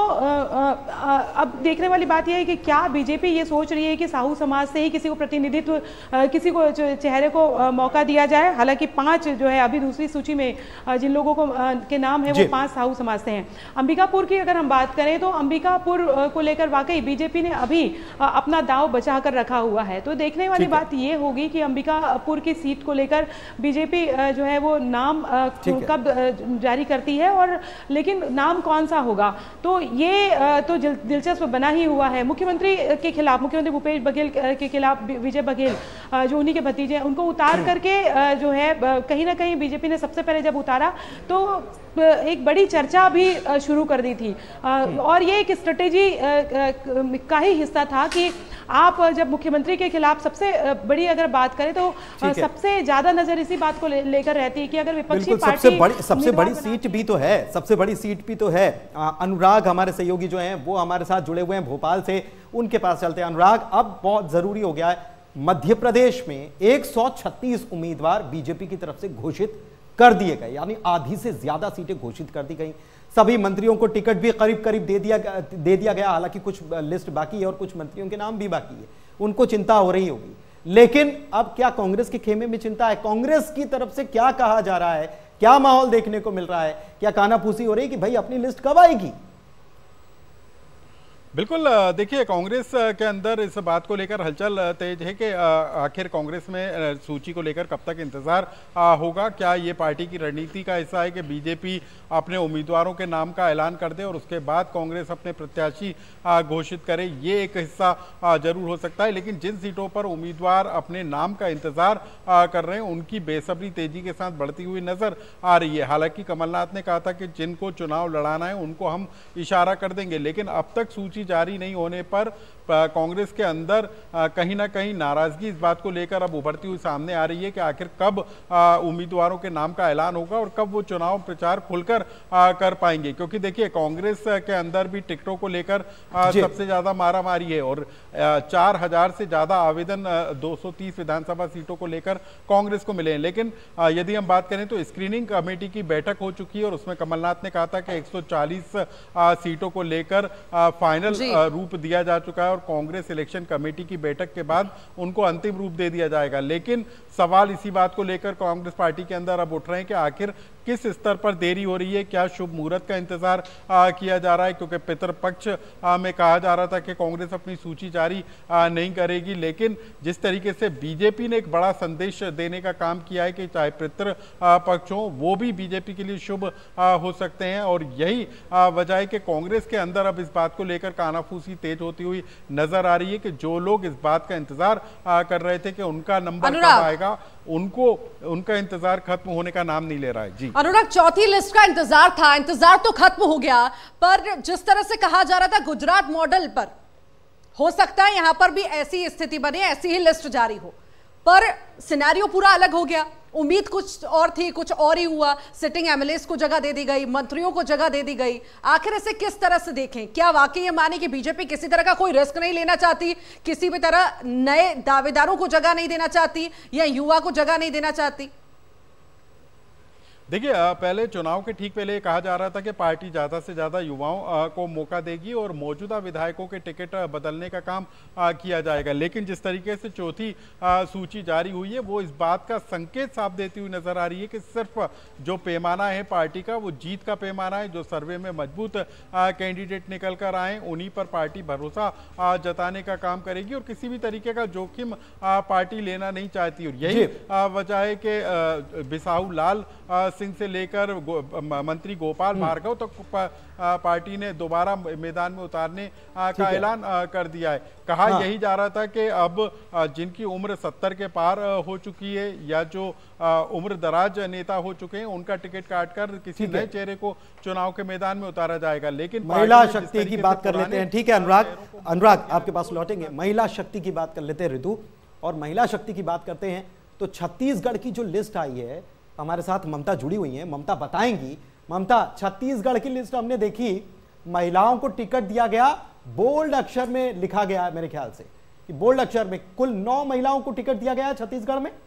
अब देखने वाली बात यह है कि क्या बीजेपी ये सोच रही है कि साहू समाज से ही किसी को प्रतिनिधित्व, किसी को चेहरे को मौका दिया जाए। हालांकि 5 जो है अभी दूसरी सूची में जिन लोगों को के नाम है वो 5 साहू समाज से हैं। अंबिकापुर की अगर हम बात करें तो अंबिकापुर को लेकर वाकई बीजेपी ने अभी अपना दाव बचा कर रखा हुआ है। तो देखने वाली बात ये होगी कि अंबिकापुर की सीट को लेकर बीजेपी जो है वो नाम कब जारी करती है, और लेकिन नाम कौन सा होगा तो ये तो दिलचस्प बना ही हुआ है। मुख्यमंत्री के खिलाफ, मुख्यमंत्री भूपेश बघेल के खिलाफ विजय बघेल जो उन्हीं के भतीजे हैं, उनको उतार करके जो है कहीं ना कहीं बीजेपी ने सबसे पहले जब उतारा तो एक बड़ी चर्चा भी शुरू कर दी थी, और ये एक स्ट्रेटेजी का ही हिस्सा था कि आप जब मुख्यमंत्री के खिलाफ सबसे बड़ी अगर बात करें तो सबसे ज्यादा नजर इसी बात को लेकर रहती है कि अगर विपक्षी पार्टी सबसे बड़ी सीट भी तो है, सबसे बड़ी सीट भी तो है। अनुराग हमारे सहयोगी जो हैं वो हमारे साथ जुड़े हुए हैं भोपाल से, उनके पास चलते हैं। अनुराग, अब बहुत जरूरी हो गया है, मध्य प्रदेश में 136 उम्मीदवार बीजेपी की तरफ से घोषित कर दिए गए, यानी आधी से ज्यादा सीटें घोषित कर दी गई। सभी मंत्रियों को टिकट भी करीब करीब दे दिया गया। हालांकि कुछ लिस्ट बाकी है और कुछ मंत्रियों के नाम भी बाकी है, उनको चिंता हो रही होगी। लेकिन अब क्या कांग्रेस के खेमे में चिंता है? कांग्रेस की तरफ से क्या कहा जा रहा है, क्या माहौल देखने को मिल रहा है? क्या कानाफूसी हो रही है कि भाई अपनी लिस्ट कब आएगी? बिल्कुल, देखिए कांग्रेस के अंदर इस बात को लेकर हलचल तेज है कि आखिर कांग्रेस में सूची को लेकर कब तक इंतजार होगा। क्या ये पार्टी की रणनीति का हिस्सा है कि बीजेपी अपने उम्मीदवारों के नाम का ऐलान कर दे और उसके बाद कांग्रेस अपने प्रत्याशी घोषित करे? ये एक हिस्सा जरूर हो सकता है, लेकिन जिन सीटों पर उम्मीदवार अपने नाम का इंतजार कर रहे हैं उनकी बेसब्री तेजी के साथ बढ़ती हुई नजर आ रही है। हालांकि कमलनाथ ने कहा था कि जिनको चुनाव लड़ाना है उनको हम इशारा कर देंगे, लेकिन अब तक सूची जारी नहीं होने पर कांग्रेस के अंदर कहीं ना कहीं नाराजगी इस बात को लेकर अब उभरती हुई सामने आ रही है कि आखिर कब उम्मीदवारों के नाम का ऐलान होगा और कब वो चुनाव प्रचार खुलकर कर पाएंगे। क्योंकि देखिए कांग्रेस के अंदर भी टिकटों को लेकर सबसे ज्यादा मारामारी है और 4000 से ज्यादा आवेदन 230 विधानसभा सीटों को लेकर कांग्रेस को मिले हैं। लेकिन यदि हम बात करें तो स्क्रीनिंग कमेटी की बैठक हो चुकी है और उसमें कमलनाथ ने कहा था कि 140 सीटों को लेकर फाइनल रूप दिया जा चुका है और कांग्रेस इलेक्शन कमेटी की बैठक के बाद उनको अंतिम रूप दे दिया जाएगा। लेकिन सवाल इसी बात को लेकर कांग्रेस पार्टी के अंदर अब उठ रहे हैं कि आखिर किस स्तर पर देरी हो रही है, क्या शुभ मुहूर्त का इंतजार किया जा रहा है? क्योंकि पितृपक्ष में कहा जा रहा था कि कांग्रेस अपनी सूची जारी नहीं करेगी, लेकिन जिस तरीके से बीजेपी ने एक बड़ा संदेश देने का काम किया है कि चाहे पितृ पक्ष हो वो भी बीजेपी के लिए शुभ हो सकते हैं, और यही वजह है कि कांग्रेस के अंदर अब इस बात को लेकर कानाफूसी तेज होती हुई नजर आ रही है कि जो लोग इस बात का इंतजार कर रहे थे कि उनका नंबर कब आएगा, उनका इंतजार खत्म होने का नाम नहीं ले रहा है। जी अनुराग, चौथी लिस्ट का इंतजार था, इंतजार तो खत्म हो गया, पर जिस तरह से कहा जा रहा था गुजरात मॉडल पर, हो सकता है यहां पर भी ऐसी स्थिति बने, ऐसी ही लिस्ट जारी हो, पर सिनेरियो पूरा अलग हो गया। उम्मीद कुछ और थी, कुछ और ही हुआ। सिटिंग एमएलएस को जगह दे दी गई, मंत्रियों को जगह दे दी गई। आखिर इसे किस तरह से देखें? क्या वाकई ये माने कि बीजेपी किसी तरह का कोई रिस्क नहीं लेना चाहती, किसी भी तरह नए दावेदारों को जगह नहीं देना चाहती या युवा को जगह नहीं देना चाहती? देखिए पहले चुनाव के ठीक पहले कहा जा रहा था कि पार्टी ज़्यादा से ज़्यादा युवाओं को मौका देगी और मौजूदा विधायकों के टिकट बदलने का काम किया जाएगा। लेकिन जिस तरीके से चौथी सूची जारी हुई है वो इस बात का संकेत साफ देती हुई नजर आ रही है कि सिर्फ जो पैमाना है पार्टी का वो जीत का पैमाना है। जो सर्वे में मजबूत कैंडिडेट निकल कर आए उन्हीं पर पार्टी भरोसा जताने का काम करेगी और किसी भी तरीके का जोखिम पार्टी लेना नहीं चाहती। और यही वजह है कि बिसाहू लाल सिंह से लेकर मंत्री गोपाल भार्गव तक पार्टी ने दोबारा मैदान में उतारने का ऐलान कर दिया है। कहा यही जा रहा था कि अब जिनकी उम्र 70 के पार हो चुकी है या जो उम्र दराज नेता हो चुके हैं, उनका टिकट काटकर किसी नए चेहरे को चुनाव के मैदान में उतारा जाएगा। लेकिन महिला शक्ति की बात कर लेते हैं। ठीक है अनुराग आपके पास लौटेंगे। महिला शक्ति की बात कर लेते हैं ऋतु, और महिला शक्ति की बात करते हैं तो छत्तीसगढ़ की जो लिस्ट आई है, हमारे साथ ममता जुड़ी हुई है, ममता बताएंगी। ममता, छत्तीसगढ़ की लिस्ट हमने देखी, महिलाओं को टिकट दिया गया, बोल्ड अक्षर में लिखा गया है मेरे ख्याल से कि बोल्ड अक्षर में कुल 9 महिलाओं को टिकट दिया गया है छत्तीसगढ़ में।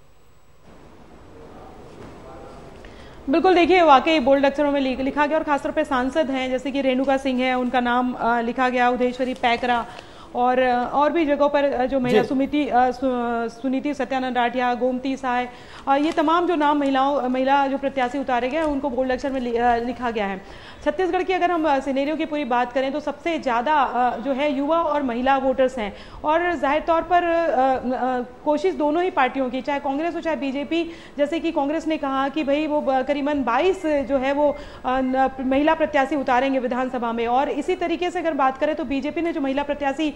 बिल्कुल, देखिए वाकई बोल्ड अक्षरों में लिखा गया, और खासतौर पे सांसद हैं जैसे कि रेणुका सिंह है, उनका नाम लिखा गया, उदयश्वरी पैकरा, और भी जगहों पर जो महिला सुनीति सत्यानंद राठिया, गोमती साय, ये तमाम जो नाम महिला जो प्रत्याशी उतारे गए उनको बोल्ड अक्षर में लिखा गया है। छत्तीसगढ़ की अगर हम सिनेरियो की पूरी बात करें तो सबसे ज़्यादा जो है युवा और महिला वोटर्स हैं, और जाहिर तौर पर कोशिश दोनों ही पार्टियों की, चाहे कांग्रेस हो चाहे बीजेपी, जैसे कि कांग्रेस ने कहा कि भाई वो करीबन 22 जो है वो महिला प्रत्याशी उतारेंगे विधानसभा में, और इसी तरीके से अगर बात करें तो बीजेपी ने जो महिला प्रत्याशी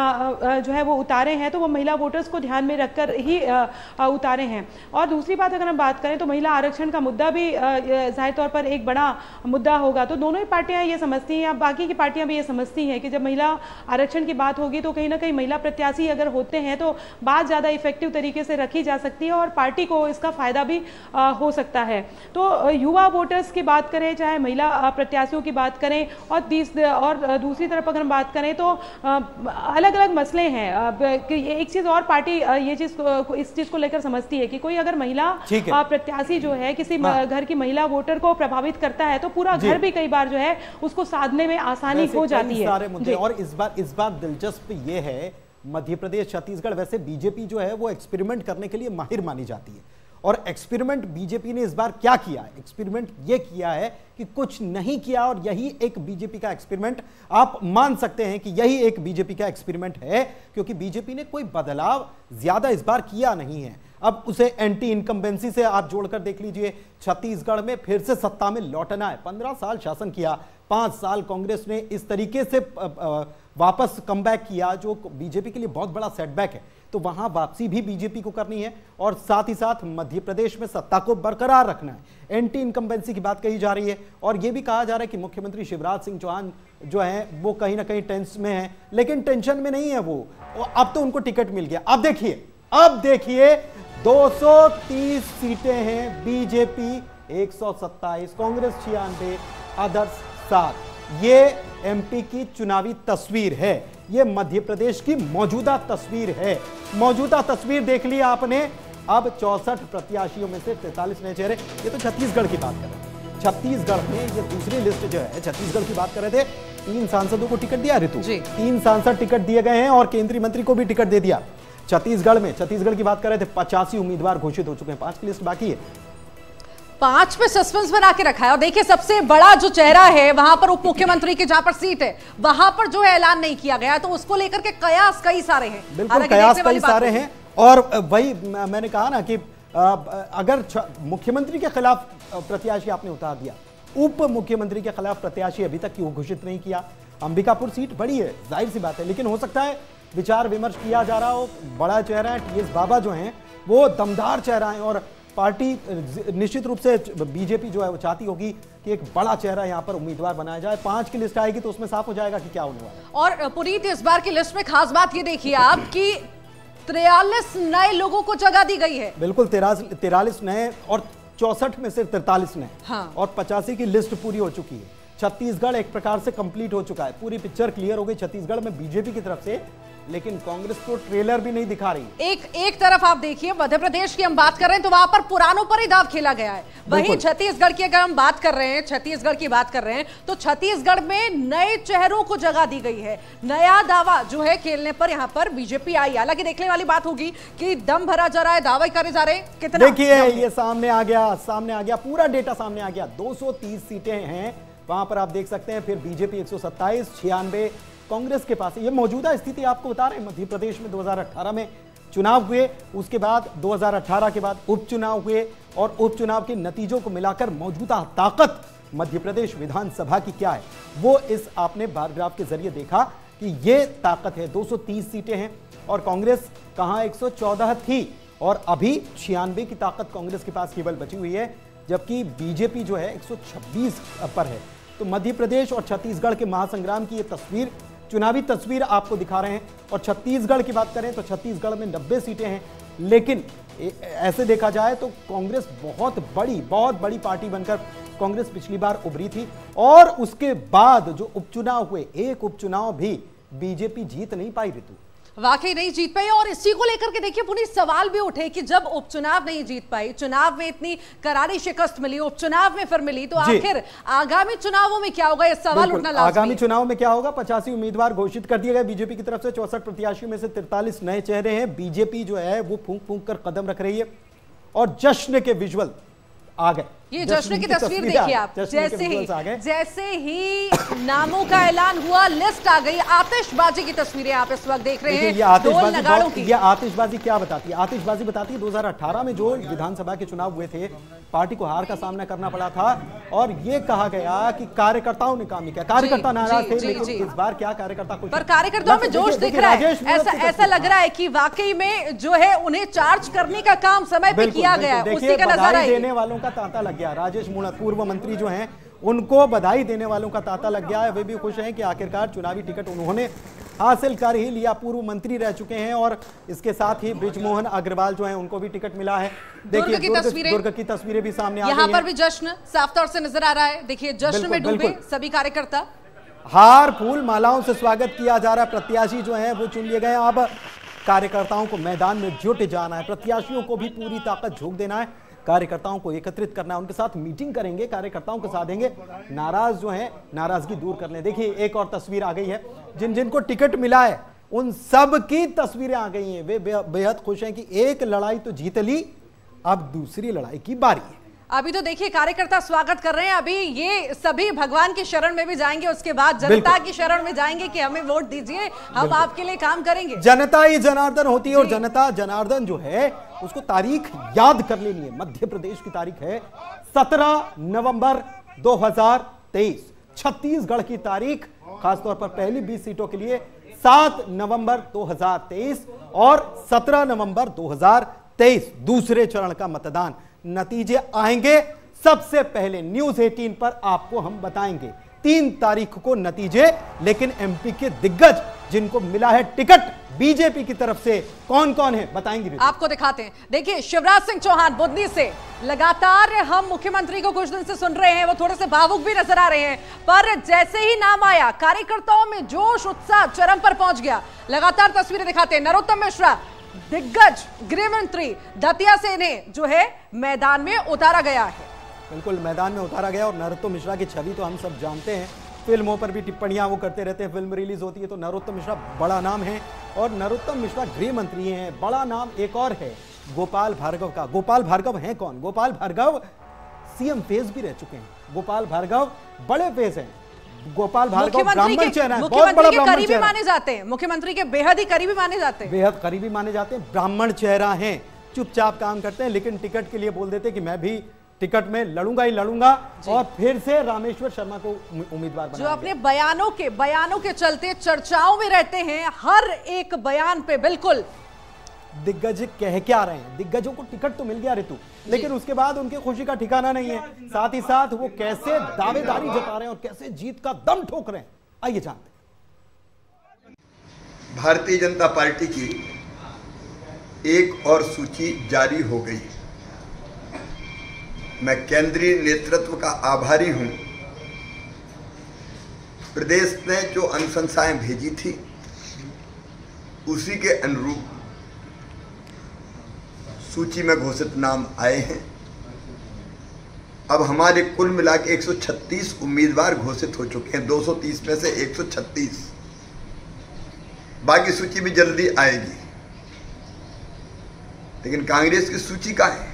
जो है वो उतारे हैं तो वो महिला वोटर्स को ध्यान में रखकर ही उतारे हैं। और दूसरी बात अगर हम बात करें तो महिला आरक्षण का मुद्दा भी जाहिर तौर पर एक बड़ा मुद्दा होगा। तो दोनों ही पार्टियां ये समझती हैं, या बाकी की पार्टियां भी ये समझती हैं कि जब महिला आरक्षण की बात होगी तो कहीं ना कहीं महिला प्रत्याशी अगर होते हैं तो बात ज़्यादा इफेक्टिव तरीके से रखी जा सकती है और पार्टी को इसका फायदा भी हो सकता है। तो युवा वोटर्स की बात करें, चाहे महिला प्रत्याशियों की बात करें, और दूसरी तरफ अगर हम बात करें तो अलग अलग मसले हैं। एक चीज़ और पार्टी इस चीज़ को लेकर समझती है कि कोई अगर महिला प्रत्याशी जो है किसी घर की महिला वोटर को प्रभावित करता है तो पूरा घर भी कई बार जो है उसको साधने में आसानी हो जाती है। सारे मुद्दे, और इस बार दिलचस्प ये है, मध्य प्रदेश छत्तीसगढ़, वैसे बीजेपी जो है वो एक्सपेरिमेंट करने के लिए माहिर मानी जाती है, और एक्सपेरिमेंट बीजेपी ने इस बार क्या किया है? एक्सपेरिमेंट ये किया है कि कुछ नहीं किया, और यही एक बीजेपी का एक्सपेरिमेंट, आप मान सकते हैं कि यही एक बीजेपी का एक्सपेरिमेंट है, क्योंकि बीजेपी ने कोई बदलाव ज्यादा इस बार किया नहीं है। अब उसे एंटी इनकम्बेंसी से आप जोड़कर देख लीजिए, छत्तीसगढ़ में फिर से सत्ता में लौटना है। 15 साल शासन किया, 5 साल कांग्रेस ने इस तरीके से वापस कमबैक किया जो बीजेपी के लिए बहुत बड़ा सेटबैक है, तो वहां वापसी भी बीजेपी को करनी है, और साथ ही साथ मध्य प्रदेश में सत्ता को बरकरार रखना है। एंटी इनकम्बेंसी की बात कही जा रही है, और यह भी कहा जा रहा है कि मुख्यमंत्री शिवराज सिंह चौहान जो है वो कहीं ना कहीं टेंशन में है, लेकिन टेंशन में नहीं है वो, अब तो उनको टिकट मिल गया। अब देखिए 230 सीटें हैं, बीजेपी 127, कांग्रेस 96, अदर्स 7। ये एमपी की चुनावी तस्वीर है, ये मध्य प्रदेश की मौजूदा तस्वीर है। मौजूदा तस्वीर देख ली आपने। अब 64 प्रत्याशियों में से 43 नए चेहरे। ये तो छत्तीसगढ़ की बात कर रहे थे, छत्तीसगढ़ में ये दूसरी लिस्ट जो है छत्तीसगढ़ की बात कर रहे थे। 3 सांसदों को टिकट दिया ऋतु, 3 सांसद टिकट दिए गए हैं, और केंद्रीय मंत्री को भी टिकट दे दिया। छत्तीसगढ़ की बात कर रहे थे, 85 उम्मीदवार घोषित हो चुके हैं, 5 की लिस्ट बाकी है। 5 पे सस्पेंस बना के रखा है, और देखिए सबसे बड़ा जो चेहरा है वहां पर उप मुख्यमंत्री की जहां पर सीट है वहां पर जो है ऐलान नहीं किया गया, तो उसको लेकर के कयास कई सारे हैं। बिल्कुल कयास कई सारे हैं, और वही मैंने कहा ना कि अगर मुख्यमंत्री के खिलाफ प्रत्याशी आपने उतार दिया, उप मुख्यमंत्री के खिलाफ प्रत्याशी अभी तक क्यों घोषित नहीं किया? अंबिकापुर सीट बड़ी है, जाहिर सी बात है, लेकिन हो सकता है विचार विमर्श किया जा रहा हो। बड़ा चेहरा है, टीएस बाबा जो हैं वो दमदार चेहरा है, और पार्टी निश्चित रूप से बीजेपी जो है वो चाहती होगी कि एक बड़ा चेहरा यहां पर उम्मीदवार बनाया जाए। 5 की लिस्ट आएगी तो उसमें साफ हो जाएगा कि क्या होने वाला है। और पुनीत, इस बार की लिस्ट में खास बात ये देखिए आप कि 43 नए लोगों को जगह दी गई है। बिल्कुल, 43 नए, और 64 में से 43 नए, और 85 की लिस्ट पूरी हो चुकी है। छत्तीसगढ़ एक प्रकार से कंप्लीट हो चुका है, पूरी पिक्चर क्लियर हो गई छत्तीसगढ़ में बीजेपी की तरफ से, लेकिन कांग्रेस तो ट्रेलर भी नहीं दिखा रही। एक तरफ आप देखिए मध्य प्रदेश की हम बात कर रहे हैं तो वहां पर पुरानों पर ही दाव खेला गया है। वहीं छत्तीसगढ़ की अगर हम बात कर रहे हैं, तो छत्तीसगढ़ में नए चेहरों को जगह दी गई है। नया दावा जो है खेलने पर यहाँ पर बीजेपी आई। हालांकि देखने वाली बात होगी कि दम भरा जा रहा है, दावे करे जा रहे हैं, कितना। देखिए ये सामने आ गया, पूरा डेटा सामने आ गया। 230 सीटें हैं वहां पर, आप देख सकते हैं। फिर बीजेपी 127, 96 कांग्रेस के पास है। ये मौजूदा स्थिति आपको बता रहे हैं। मध्य प्रदेश में 2018 में चुनाव हुए, उसके बाद 2018 के बाद उपचुनाव हुए और उपचुनाव के नतीजों को मिलाकर मौजूदा ताकत मध्य प्रदेश विधानसभा की क्या है वो इस आपने बार ग्राफ के जरिए देखा कि ये ताकत है। 230 सीटें हैं और कांग्रेस कहां 114 थी और अभी 96 की ताकत कांग्रेस के पास केवल बची हुई है, जबकि बीजेपी जो है 126 पर है। तो मध्य प्रदेश और छत्तीसगढ़ के महासंग्राम की ये तस्वीर, चुनावी तस्वीर आपको दिखा रहे हैं। और छत्तीसगढ़ की बात करें तो छत्तीसगढ़ में 90 सीटें हैं, लेकिन ऐसे देखा जाए तो कांग्रेस बहुत बड़ी पार्टी बनकर कांग्रेस पिछली बार उभरी थी और उसके बाद जो उपचुनाव हुए, एक उपचुनाव भी बीजेपी जीत नहीं पाई ऋतु, वाकई नहीं जीत पाई। और इसी को लेकर के देखिए पुनीत सवाल भी उठे कि जब उपचुनाव नहीं जीत पाई, चुनाव में इतनी करारी शिकस्त मिली, उपचुनाव में फिर मिली, तो आखिर आगामी चुनावों में क्या होगा, ये सवाल उठना लाजमी। आगामी चुनाव में क्या होगा? 85 उम्मीदवार घोषित कर दिए गए बीजेपी की तरफ से। 64 प्रत्याशियों में से 43 नए चेहरे हैं। बीजेपी जो है वो फूंक फूंक कर कदम रख रही है और जश्न के विजुअल आ गए। ये जश्न की तस्वीर देखिए आप, जैसे ही नामों का ऐलान हुआ, लिस्ट आ गई, आतिशबाजी की तस्वीरें आप इस वक्त देख रहे हैं। ये आतिशबाजी क्या बताती है? आतिशबाजी बताती है 2018 में जो विधानसभा के चुनाव हुए थे, पार्टी को हार का सामना करना पड़ा था और ये कहा गया कि कार्यकर्ताओं ने काम नहीं किया, कार्यकर्ता नाराज थे। लेकिन इस बार क्या कार्यकर्ता कुछ, पर कार्यकर्ताओं में जोश दिख रहा है। ऐसा लग रहा है कि वाकई में जो है उन्हें चार्ज करने का काम समय पे किया गया, उसी का नजारा देने वालों का तांता लग गया। राजेश मूणत पूर्व मंत्री जो हैं, उनको बधाई देने वालों का तांता लग गया है। वे भी खुश हैं कि आखिरकार चुनावी टिकट उन्होंने हासिल कर ही लिया। पूर्व मंत्री रह चुके हैं और इसके साथ ही बृजमोहन अग्रवाल जो हैं, उनको भी टिकट मिला है। देखिए दुर्ग की तस्वीरें भी सामने आ रही हैं। यहाँ पर भी जश्न साफ तौर से नजर आ रहा है। देखिए जश्न में डूबे सभी कार्यकर्ता, हार फूल मालाओं से स्वागत किया जा रहा है। प्रत्याशी जो है वो चुन लिए गए। अब कार्यकर्ताओं को मैदान में जुट जाना है, प्रत्याशियों को भी पूरी ताकत झोंक देना है, कार्यकर्ताओं को एकत्रित करना है, उनके साथ मीटिंग करेंगे, कार्यकर्ताओं को साधेंगे, नाराज जो हैं नाराजगी दूर कर लें। देखिए एक और तस्वीर आ गई है, जिनको टिकट मिला है उन सब की तस्वीरें आ गई हैं। वे बेहद खुश हैं कि एक लड़ाई तो जीत ली, अब दूसरी लड़ाई की बारी है। अभी तो देखिए कार्यकर्ता स्वागत कर रहे हैं, अभी ये सभी भगवान की शरण में भी जाएंगे, उसके बाद जनता की शरण में जाएंगे कि हमें वोट दीजिए, हम आपके लिए काम करेंगे। जनता ही जनार्दन होती है और जनता जनार्दन जो है उसको तारीख याद कर लेनी है। मध्य प्रदेश की तारीख है 17 नवंबर 2023, छत्तीसगढ़ की तारीख खासतौर पर पहली 20 सीटों के लिए 7 नवंबर 2023 और 17 नवंबर 2023 दूसरे चरण का मतदान। नतीजे आएंगे सबसे पहले न्यूज 18 पर आपको हम बताएंगे 3 तारीख को नतीजे। लेकिन एमपी के दिग्गज जिनको मिला है टिकट बीजेपी की तरफ से कौन कौन है बताएंगे, आपको दिखाते हैं। देखिए शिवराज सिंह चौहान बुधनी से लगातार हम मुख्यमंत्री को कुछ दिन से सुन रहे हैं, वो थोड़े से भावुक भी नजर आ रहे हैं, पर जैसे ही नाम आया कार्यकर्ताओं में जोश उत्साह चरम पर पहुंच गया। लगातार तस्वीरें दिखाते हैं। नरोत्तम मिश्रा दिग्गज गृह मंत्री दतिया से इन्हें जो है मैदान में उतारा गया है। बिल्कुल मैदान में उतारा गया और नरोत्तम मिश्रा की छवि तो हम सब जानते हैं, फिल्मों पर भी टिप्पणियां वो करते रहते हैं, फिल्म रिलीज होती है तो नरोत्तम मिश्रा बड़ा नाम है और नरोत्तम मिश्रा गृह मंत्री हैं। बड़ा नाम एक और है गोपाल भार्गव का। गोपाल भार्गव हैं कौन? गोपाल भार्गव सीएम फेस भी रह चुके हैं। गोपाल भार्गव बड़े फेस हैं। गोपाल भार्गव ब्राह्मण चेहरा है, बहुत बड़ा ब्राह्मण चेहरा माने जाते हैं, मुख्यमंत्री के बेहद ही करीबी माने जाते हैं, बेहद करीबी माने जाते हैं, ब्राह्मण चेहरा हैं, चुपचाप काम करते हैं, लेकिन टिकट के लिए बोल देते कि मैं भी टिकट में लड़ूंगा ही लड़ूंगा और फिर से रामेश्वर शर्मा को उम्मीदवार जो अपने बयानों के चलते चर्चाओं में रहते हैं। हर एक बयान पे बिल्कुल दिग्गज कह क्या रहे हैं। दिग्गजों को टिकट तो मिल गया ऋतु, लेकिन उसके बाद उनकी खुशी का ठिकाना नहीं है। साथ ही साथ वो कैसे दावेदारी जता रहे हैं और कैसे जीत का दम ठोक रहे हैं, आइए जानते हैं। भारतीय जनता पार्टी की एक और सूची जारी हो गई। मैं केंद्रीय नेतृत्व का आभारी हूं। प्रदेश ने जो अनुशंसाएं भेजी थी उसी के अनुरूप सूची में घोषित नाम आए हैं। अब हमारे कुल मिला के 136 उम्मीदवार घोषित हो चुके हैं, 230 में से 136। बाकी सूची भी जल्दी आएगी। लेकिन कांग्रेस की सूची कहाँ है?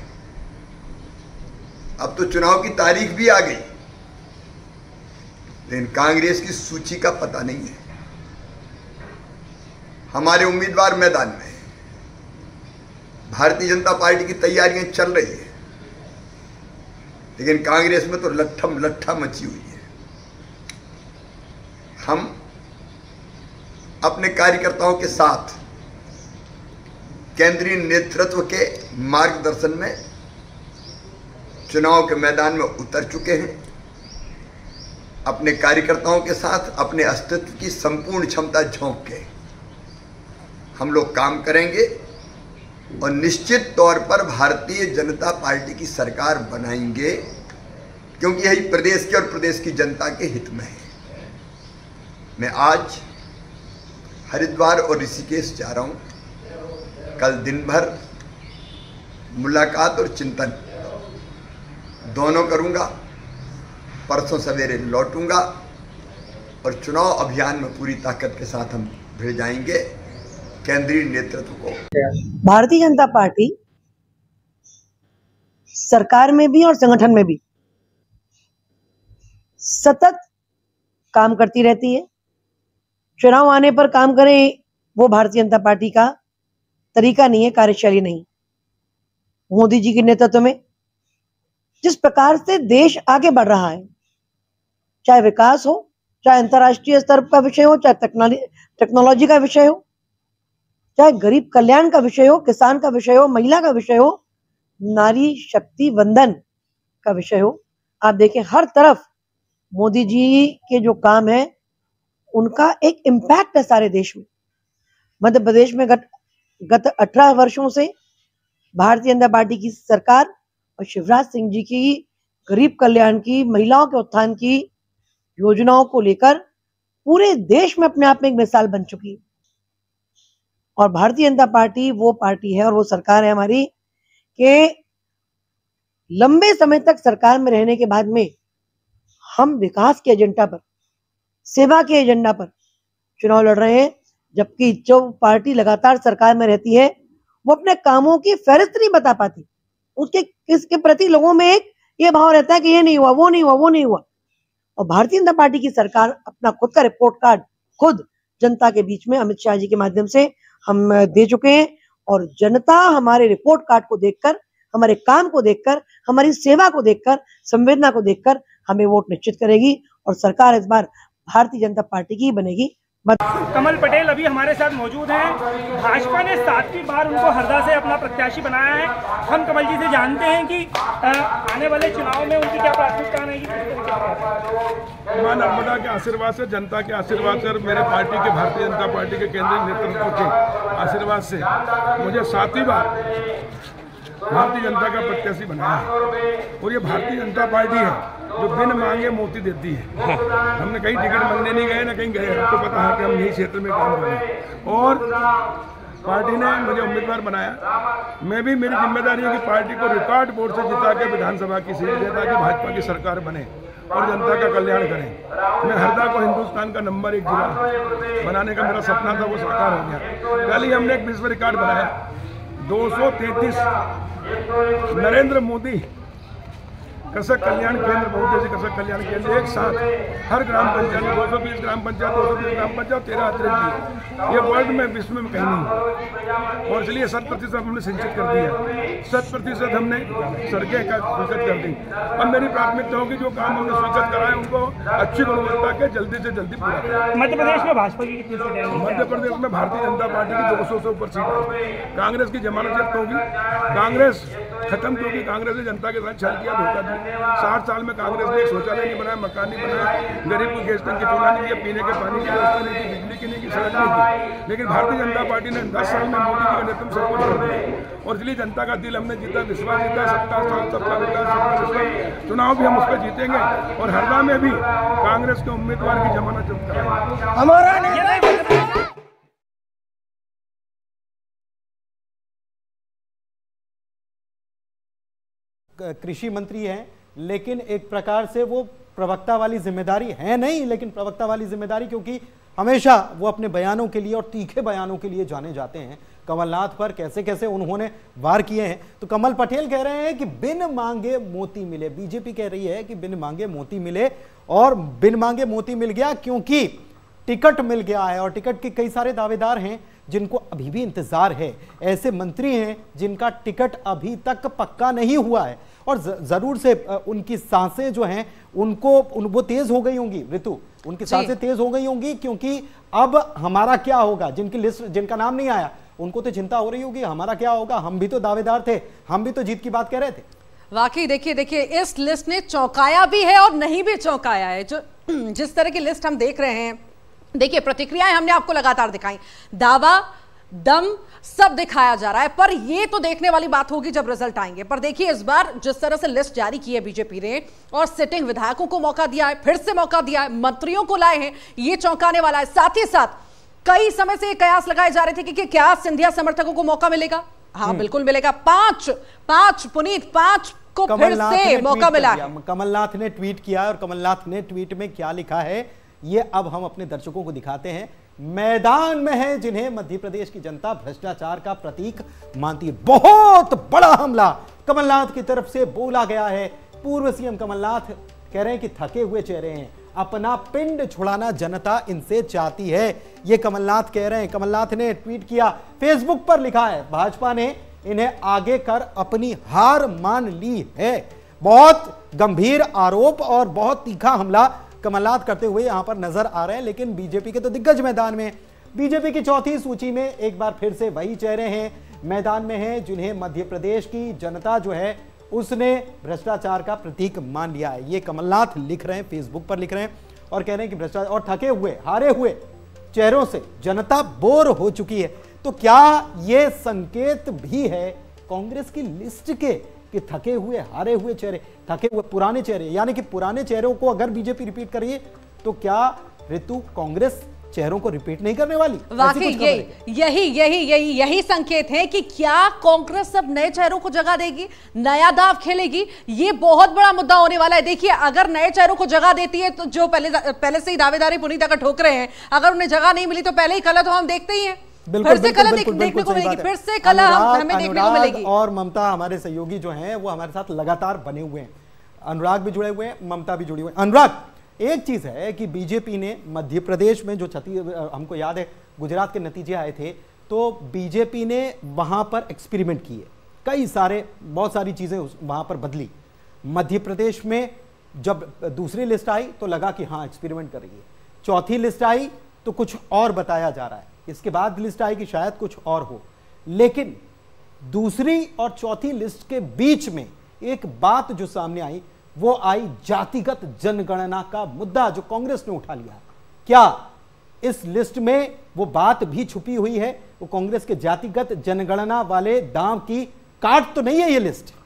अब तो चुनाव की तारीख भी आ गई, लेकिन कांग्रेस की सूची का पता नहीं है। हमारे उम्मीदवार मैदान में हैं, भारतीय जनता पार्टी की तैयारियां चल रही है, लेकिन कांग्रेस में तो लट्ठम लट्ठा मची हुई है। हम अपने कार्यकर्ताओं के साथ केंद्रीय नेतृत्व के मार्गदर्शन में चुनाव के मैदान में उतर चुके हैं। अपने कार्यकर्ताओं के साथ अपने अस्तित्व की संपूर्ण क्षमता झोंक के हम लोग काम करेंगे और निश्चित तौर पर भारतीय जनता पार्टी की सरकार बनाएंगे, क्योंकि यही प्रदेश के और प्रदेश की जनता के हित में है। मैं आज हरिद्वार और ऋषिकेश जा रहा हूं। कल दिन भर मुलाकात और चिंतन दोनों करूंगा। परसों सवेरे लौटूंगा और चुनाव अभियान में पूरी ताकत के साथ हम भिड़ जाएंगे केंद्रीय नेतृत्व को। भारतीय जनता पार्टी सरकार में भी और संगठन में भी सतत काम करती रहती है। चुनाव आने पर काम करें, वो भारतीय जनता पार्टी का तरीका नहीं है, कार्यशैली नहीं। मोदी जी के नेतृत्व में जिस प्रकार से देश आगे बढ़ रहा है, चाहे विकास हो, चाहे अंतर्राष्ट्रीय स्तर का विषय हो, चाहे टेक्नोलॉजी का विषय हो, चाहे गरीब कल्याण का विषय हो, किसान का विषय हो, महिला का विषय हो, नारी शक्ति वंदन का विषय हो, आप देखें हर तरफ मोदी जी के जो काम है उनका एक इम्पैक्ट है सारे देश में। मध्य प्रदेश में गत 18 वर्षों से भारतीय जनता पार्टी की सरकार और शिवराज सिंह जी की गरीब कल्याण की, महिलाओं के उत्थान की योजनाओं को लेकर पूरे देश में अपने आप में एक मिसाल बन चुकी है। और भारतीय जनता पार्टी वो पार्टी है और वो सरकार है हमारी कि लंबे समय तक सरकार में रहने के बाद में हम विकास के एजेंडा पर, सेवा के एजेंडा पर चुनाव लड़ रहे हैं। जबकि जो पार्टी लगातार सरकार में रहती है वो अपने कामों की फहरिस्त नहीं बता पाती। उसके किसके प्रति लोगों में एक ये भाव रहता है कि ये नहीं हुआ, वो नहीं हुआ, वो नहीं हुआ। और भारतीय जनता पार्टी की सरकार अपना खुद का रिपोर्ट कार्ड खुद जनता के बीच में अमित शाह जी के माध्यम से हम दे चुके हैं। और जनता हमारे रिपोर्ट कार्ड को देखकर, हमारे काम को देखकर, हमारी सेवा को देखकर, संवेदना को देखकर हमें वोट निश्चित करेगी और सरकार इस बार भारतीय जनता पार्टी की बनेगी। कमल पटेल अभी हमारे साथ मौजूद हैं। भाजपा ने 7वीं बार उनको हरदा से अपना प्रत्याशी बनाया है। हम कमल जी से जानते हैं कि आने वाले चुनाव में उनकी क्या प्राथमिकता रहेगी। मां नर्मदा के आशीर्वाद से, जनता के आशीर्वाद से और मेरे पार्टी के, भारतीय जनता पार्टी के केंद्रीय नेतृत्व के आशीर्वाद से मुझे 7वीं बार भारतीय जनता का प्रत्याशी बनाया है। और ये भारतीय जनता पार्टी है जो बिन मांगे मोती देती है। हमने कहीं टिकट मांगने नहीं गए, ना कहीं गए। आपको पता है कि हम यही क्षेत्र में काम कर रहे हैं और पार्टी ने मुझे उम्मीदवार बनाया। मैं भी, मेरी जिम्मेदारी है कि पार्टी को रिकॉर्ड वोट से जिता के विधानसभा की सीट दे ताकि भाजपा की सरकार बने और जनता का कल्याण करें। मैं हरदा को हिंदुस्तान का नंबर 1 जिला बनाने का मेरा सपना था, वो साकार हो गया। कल ही हमने एक विश्व रिकॉर्ड बनाया, 233 नरेंद्र मोदी कृषक कल्याण केंद्र, बहुत जैसे कृषक कल्याण केंद्र एक साथ हर ग्राम पंचायत में 220 ग्राम पंचायत, 220 ग्राम पंचायत, 13 अतिरिक्त। ये वर्ल्ड में, विश्व में कहीं नहीं। और इसलिए 100% हमने सिंचित कर दिया, 100% हमने सड़कें का स्वीकृत कर दी। अब मेरी प्राथमिकता होगी जो काम हमने स्वीकृत कराए उनको अच्छी गुणवत्ता के जल्दी से जल्दी पूरा करें। मध्य प्रदेश में भाजपा की कितनी सीटें हैं? मध्य प्रदेश में भारतीय जनता पार्टी की 200 से ऊपर सीट है। कांग्रेस की जमानत जब्त होगी, कांग्रेस खत्म क्योंकि कांग्रेस ने जनता के साथ छल किया, धोखा दिया। 60 साल में कांग्रेस ने शौचालय नहीं बनाया, मकान नहीं बनाया, गरीब को गैस टंकी चूल्हा नहीं दिया, पीने के पानी की व्यवस्था नहीं की, बिजली की नहीं की, सड़क नहीं की। लेकिन भारतीय जनता पार्टी ने 10 साल में मोदी जी का नेतृत्व सब कुछ कर दिया और इसलिए जनता का दिल हमने जीता, विश्वास जीता। 70 साल सबका विकास, सबका विश्वास। चुनाव भी हम उस पर जीतेंगे और हरदा में भी कांग्रेस के उम्मीदवार की जमानत जब्त कराएंगे। हमारा कृषि मंत्री हैं, लेकिन एक प्रकार से वो प्रवक्ता वाली जिम्मेदारी है नहीं, लेकिन प्रवक्ता वाली जिम्मेदारी, क्योंकि हमेशा वो अपने बयानों के लिए और तीखे बयानों के लिए जाने जाते हैं। कमलनाथ पर कैसे कैसे उन्होंने वार किए हैं। तो कमल पटेल कह रहे हैं कि बिन मांगे मोती मिले, बीजेपी कह रही है कि बिन मांगे मोती मिले, और बिन मांगे मोती मिल गया क्योंकि टिकट मिल गया है और टिकट के कई सारे दावेदार हैं। जिनको अभी भी इंतजार है, ऐसे मंत्री हैं जिनका टिकट अभी तक पक्का नहीं हुआ है और जरूर से उनकी सांसें जो हैं वो तेज हो गई होंगी ऋतु, उनकी सांसें तेज हो गई होंगी, क्योंकि अब हमारा क्या होगा, जिनकी लिस्ट जिनका नाम नहीं आया उनको तो चिंता हो रही होगी हमारा क्या होगा, हम भी तो दावेदार थे, हम भी तो जीत की बात कह रहे थे। वाकई देखिए इस लिस्ट ने चौंकाया भी है और नहीं भी चौंकाया है। जो जिस तरह की लिस्ट हम देख रहे हैं, देखिए प्रतिक्रियाएं हमने आपको लगातार दिखाई, दावा दम सब दिखाया जा रहा है, पर यह तो देखने वाली बात होगी जब रिजल्ट आएंगे। पर देखिए इस बार जिस तरह से लिस्ट जारी की है बीजेपी ने और सिटिंग विधायकों को मौका दिया है, फिर से मौका दिया है, मंत्रियों को लाए हैं, ये चौंकाने वाला है। साथ ही साथ कई समय से ये कयास लगाए जा रहे थे कि क्या सिंधिया समर्थकों को मौका मिलेगा? हाँ बिल्कुल मिलेगा। पांच पुनीत, 5 को फिर से मौका मिला है। कमलनाथ ने ट्वीट किया और कमलनाथ ने ट्वीट में क्या लिखा है ये अब हम अपने दर्शकों को दिखाते हैं। मैदान में है जिन्हें मध्य प्रदेश की जनता भ्रष्टाचार का प्रतीक मानती है। बहुत बड़ा हमला कमलनाथ की तरफ से बोला गया है। पूर्व सीएम कमलनाथ कह रहे हैं कि थके हुए चेहरे हैं, अपना पिंड छुड़ाना जनता इनसे चाहती है, ये कमलनाथ कह रहे हैं। कमलनाथ ने ट्वीट किया, फेसबुक पर लिखा है, भाजपा ने इन्हें आगे कर अपनी हार मान ली है। बहुत गंभीर आरोप और बहुत तीखा हमला कमलनाथ करते हुए यहां पर नजर आ रहे हैं। लेकिन बीजेपी के तो दिग्गज मैदान में, बीजेपी की चौथी सूची में एक बार फिर से वही चेहरे हैं मैदान में हैं जिन्हें मध्य प्रदेश की जनता जो है उसने भ्रष्टाचार का प्रतीक मान लिया है। ये कमलनाथ लिख रहे हैं, फेसबुक पर लिख रहे हैं और कह रहे हैं कि भ्रष्टाचार और थके हुए हारे हुए चेहरों से जनता बोर हो चुकी है। तो क्या यह संकेत भी है कांग्रेस की लिस्ट के कि थके हुए हारे हुए चेहरे, थके हुए पुराने चेहरे, यानी कि पुराने चेहरों को अगर बीजेपी रिपीट करिए तो क्या ऋतु कांग्रेस चेहरों को रिपीट नहीं करने वाली? वाकई यही संकेत है कि क्या कांग्रेस अब नए चेहरों को जगह देगी, नया दाव खेलेगी? ये बहुत बड़ा मुद्दा होने वाला है। देखिए अगर नए चेहरों को जगह देती है तो जो पहले से ही दावेदारी पुनीत अगर ठोक रहे हैं, अगर उन्हें जगह नहीं मिली तो पहले ही कला तो हम देखते ही हैं, फिर से कला देखने को मिलेगी, फिर से कला हमें देखने को मिलेगी। और ममता हमारे सहयोगी जो हैं वो हमारे साथ लगातार बने हुए हैं, अनुराग भी जुड़े हुए हैं, ममता भी जुड़ी हुई है। अनुराग, एक चीज है कि बीजेपी ने मध्य प्रदेश में जो हमको याद है गुजरात के नतीजे आए थे तो बीजेपी ने वहां पर एक्सपेरिमेंट किए, कई सारे बहुत सारी चीजें वहां पर बदली। मध्य प्रदेश में जब दूसरी लिस्ट आई तो लगा कि हाँ एक्सपेरिमेंट कर रही है, चौथी लिस्ट आई तो कुछ और बताया जा रहा है, इसके बाद लिस्ट आई कि शायद कुछ और हो। लेकिन दूसरी और चौथी लिस्ट के बीच में एक बात जो सामने आई वो आई जातिगत जनगणना का मुद्दा जो कांग्रेस ने उठा लिया। क्या इस लिस्ट में वो बात भी छुपी हुई है? वो कांग्रेस के जातिगत जनगणना वाले दांव की काट तो नहीं है ये लिस्ट?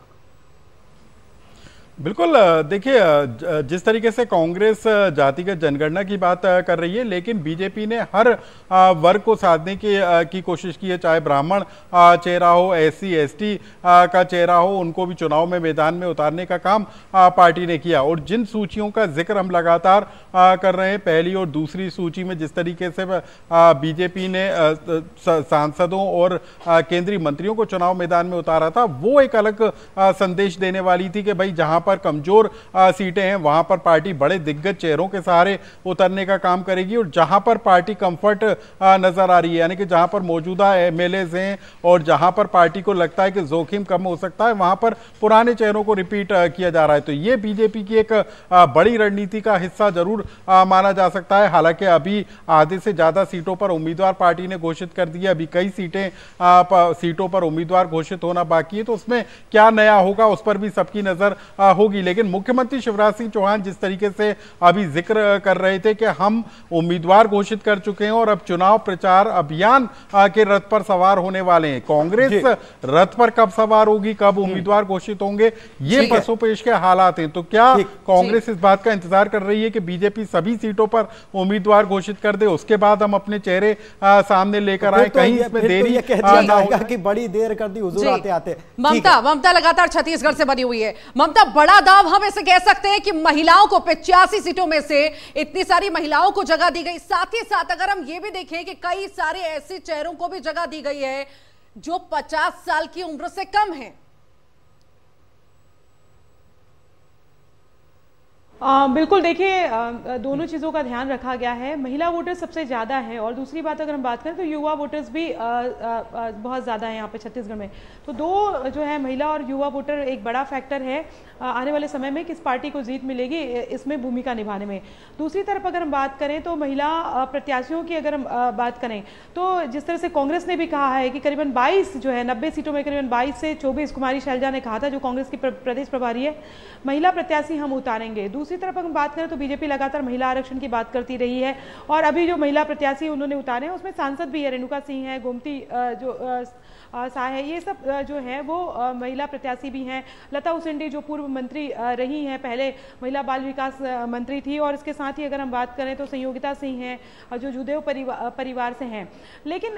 बिल्कुल, देखिए जिस तरीके से कांग्रेस जातिगत जनगणना की बात कर रही है, लेकिन बीजेपी ने हर वर्ग को साधने की कोशिश की है, चाहे ब्राह्मण चेहरा हो, SC ST का चेहरा हो, उनको भी चुनाव में मैदान में उतारने का काम पार्टी ने किया। और जिन सूचियों का जिक्र हम लगातार कर रहे हैं, पहली और दूसरी सूची में जिस तरीके से बीजेपी ने सांसदों और केंद्रीय मंत्रियों को चुनाव मैदान में उतारा था, वो एक अलग संदेश देने वाली थी कि भाई जहां पर कमजोर सीटें हैं वहां पर पार्टी बड़े दिग्गज चेहरों के सहारे उतरने का काम करेगी, और जहां पर पार्टी कंफर्ट नजर आ रही है, यानी कि जहां पर मौजूदा MLAs हैं और जहां पर पार्टी को लगता है कि जोखिम कम हो सकता है, वहां पर पुराने चेहरों को रिपीट किया जा रहा है। तो ये बीजेपी की एक बड़ी रणनीति का हिस्सा जरूर माना जा सकता है। हालांकि अभी आधे से ज्यादा सीटों पर उम्मीदवार पार्टी ने घोषित कर दिया, अभी कई सीटों पर उम्मीदवार घोषित होना बाकी है, तो उसमें क्या नया होगा उस पर भी सबकी नजर होगी। लेकिन मुख्यमंत्री शिवराज सिंह चौहान जिस तरीके से अभी जिक्र कर रहे थे कि हम उम्मीदवार घोषित कर चुके हैं और अब चुनाव प्रचार अभियान के रथ पर सवार होने वाले हैं, कांग्रेस रथ पर कब सवार होगी, कब उम्मीदवार घोषित होंगे, ये पसोपेश के हालात हैं। तो क्या कांग्रेस इस बात का इंतजार कर रही है कि बीजेपी सभी सीटों पर उम्मीदवार घोषित कर दे, उसके बाद हम अपने चेहरे सामने लेकर आए? कहीं इसमें देरी कि बड़ी देर कर दी हुजूर आते आते। ममता लगातार छत्तीसगढ़ से बनी हुई है। ममता, बड़ा दाव हम ऐसे कह सकते हैं कि महिलाओं को 85 सीटों में से इतनी सारी महिलाओं को जगह दी गई। साथ ही साथ अगर हम ये भी देखें कि कई सारे ऐसे चेहरों को भी जगह दी गई है जो 50 साल की उम्र से कम है। बिल्कुल देखिए, दोनों चीज़ों का ध्यान रखा गया है। महिला वोटर्स सबसे ज़्यादा है और दूसरी बात अगर हम बात करें तो युवा वोटर्स भी बहुत ज़्यादा है यहाँ पे छत्तीसगढ़ में। तो दो जो है महिला और युवा वोटर एक बड़ा फैक्टर है आने वाले समय में किस पार्टी को जीत मिलेगी इसमें भूमिका निभाने में। दूसरी तरफ अगर हम बात करें तो महिला प्रत्याशियों की अगर हम बात करें तो जिस तरह से कांग्रेस ने भी कहा है कि करीबन 22 जो है 90 सीटों में करीबन 22 से 24 कुमारी शैलजा ने कहा था, जो कांग्रेस की प्रदेश प्रभारी है, महिला प्रत्याशी हम उतारेंगे। दूसरी तरफ अगर बात करें तो बीजेपी लगातार महिला आरक्षण की बात करती रही है और अभी जो महिला प्रत्याशी उन्होंने उतारे हैं उसमें सांसद भी है, रेणुका सिंह है, गोमती जो शाह है, ये सब जो है वो महिला प्रत्याशी भी हैं। लता उसेंडी जो पूर्व मंत्री रही हैं, पहले महिला बाल विकास मंत्री थी, और इसके साथ ही अगर हम बात करें तो संयोगिता सिंह हैं जो जुदेव परिवार से हैं। लेकिन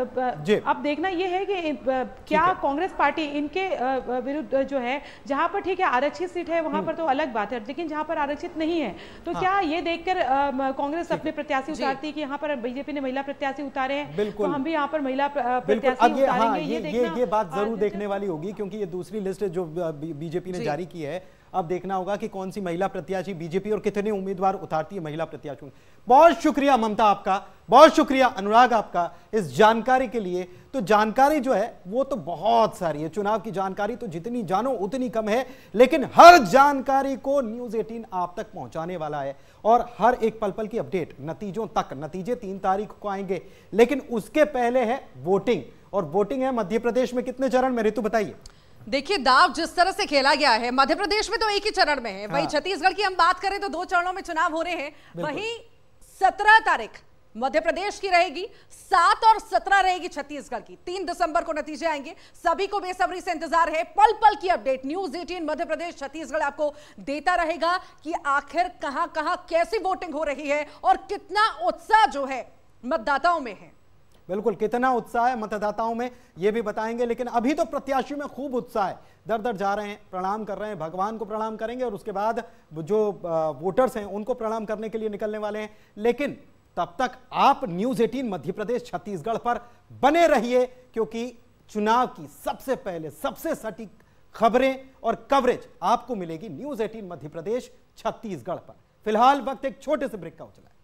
अब देखना ये है कि क्या कांग्रेस पार्टी इनके विरुद्ध जो है, जहां पर ठीक है आरक्षित सीट है वहां पर तो अलग बात है, लेकिन जहां पर आरक्षित नहीं है तो क्या ये देखकर कांग्रेस अपने प्रत्याशी उतारती कि यहाँ पर बीजेपी ने महिला प्रत्याशी उतारे हैं तो हम भी यहाँ पर महिला प्रत्याशी उतारेंगे? ये बात जरूर देखने वाली होगी, क्योंकि ये दूसरी लिस्ट जो बीजेपी ने जारी की है, अब देखना होगा कि कौन सी महिला प्रत्याशी बीजेपी और कितने उम्मीदवार उतारती है महिला प्रत्याशियों। बहुत शुक्रिया ममता आपका, बहुत शुक्रिया अनुराग आपका इस जानकारी के लिए। तो जानकारी जो है वो तो बहुत सारी है, चुनाव की जानकारी तो जितनी जानो उतनी कम है, लेकिन हर जानकारी को न्यूज़ 18 आप तक पहुंचाने वाला है और हर एक पल पल की अपडेट नतीजों तक। नतीजे 3 तारीख को आएंगे, लेकिन उसके पहले है वोटिंग, और वोटिंग है मध्य प्रदेश में कितने चरण में, ऋतु बताइए। देखिए दाव जिस तरह से खेला गया है, मध्य प्रदेश में तो एक ही चरण में है। वहीं छत्तीसगढ़ की हम बात करें तो 2 चरणों में चुनाव हो रहे हैं। वहीं 17 तारीख मध्य प्रदेश की रहेगी, 7 और 17 रहेगी छत्तीसगढ़ की। 3 दिसंबर को नतीजे आएंगे। सभी को बेसब्री से इंतजार है। पल पल की अपडेट न्यूज़ 18 मध्य प्रदेश छत्तीसगढ़ आपको देता रहेगा कि आखिर कहां कहां कैसी वोटिंग हो रही है और कितना उत्साह जो है मतदाताओं में है। बिल्कुल, कितना उत्साह है मतदाताओं में ये भी बताएंगे, लेकिन अभी तो प्रत्याशियों में खूब उत्साह है। दर दर जा रहे हैं, प्रणाम कर रहे हैं, भगवान को प्रणाम करेंगे और उसके बाद जो वोटर्स हैं उनको प्रणाम करने के लिए निकलने वाले हैं। लेकिन तब तक आप न्यूज़ 18 मध्य प्रदेश छत्तीसगढ़ पर बने रहिए, क्योंकि चुनाव की सबसे पहले सबसे सटीक खबरें और कवरेज आपको मिलेगी न्यूज़ 18 मध्य प्रदेश छत्तीसगढ़ पर। फिलहाल वक्त एक छोटे से ब्रेक का हो चला है।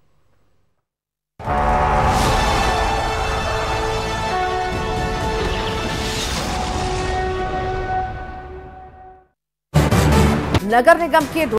नगर निगम के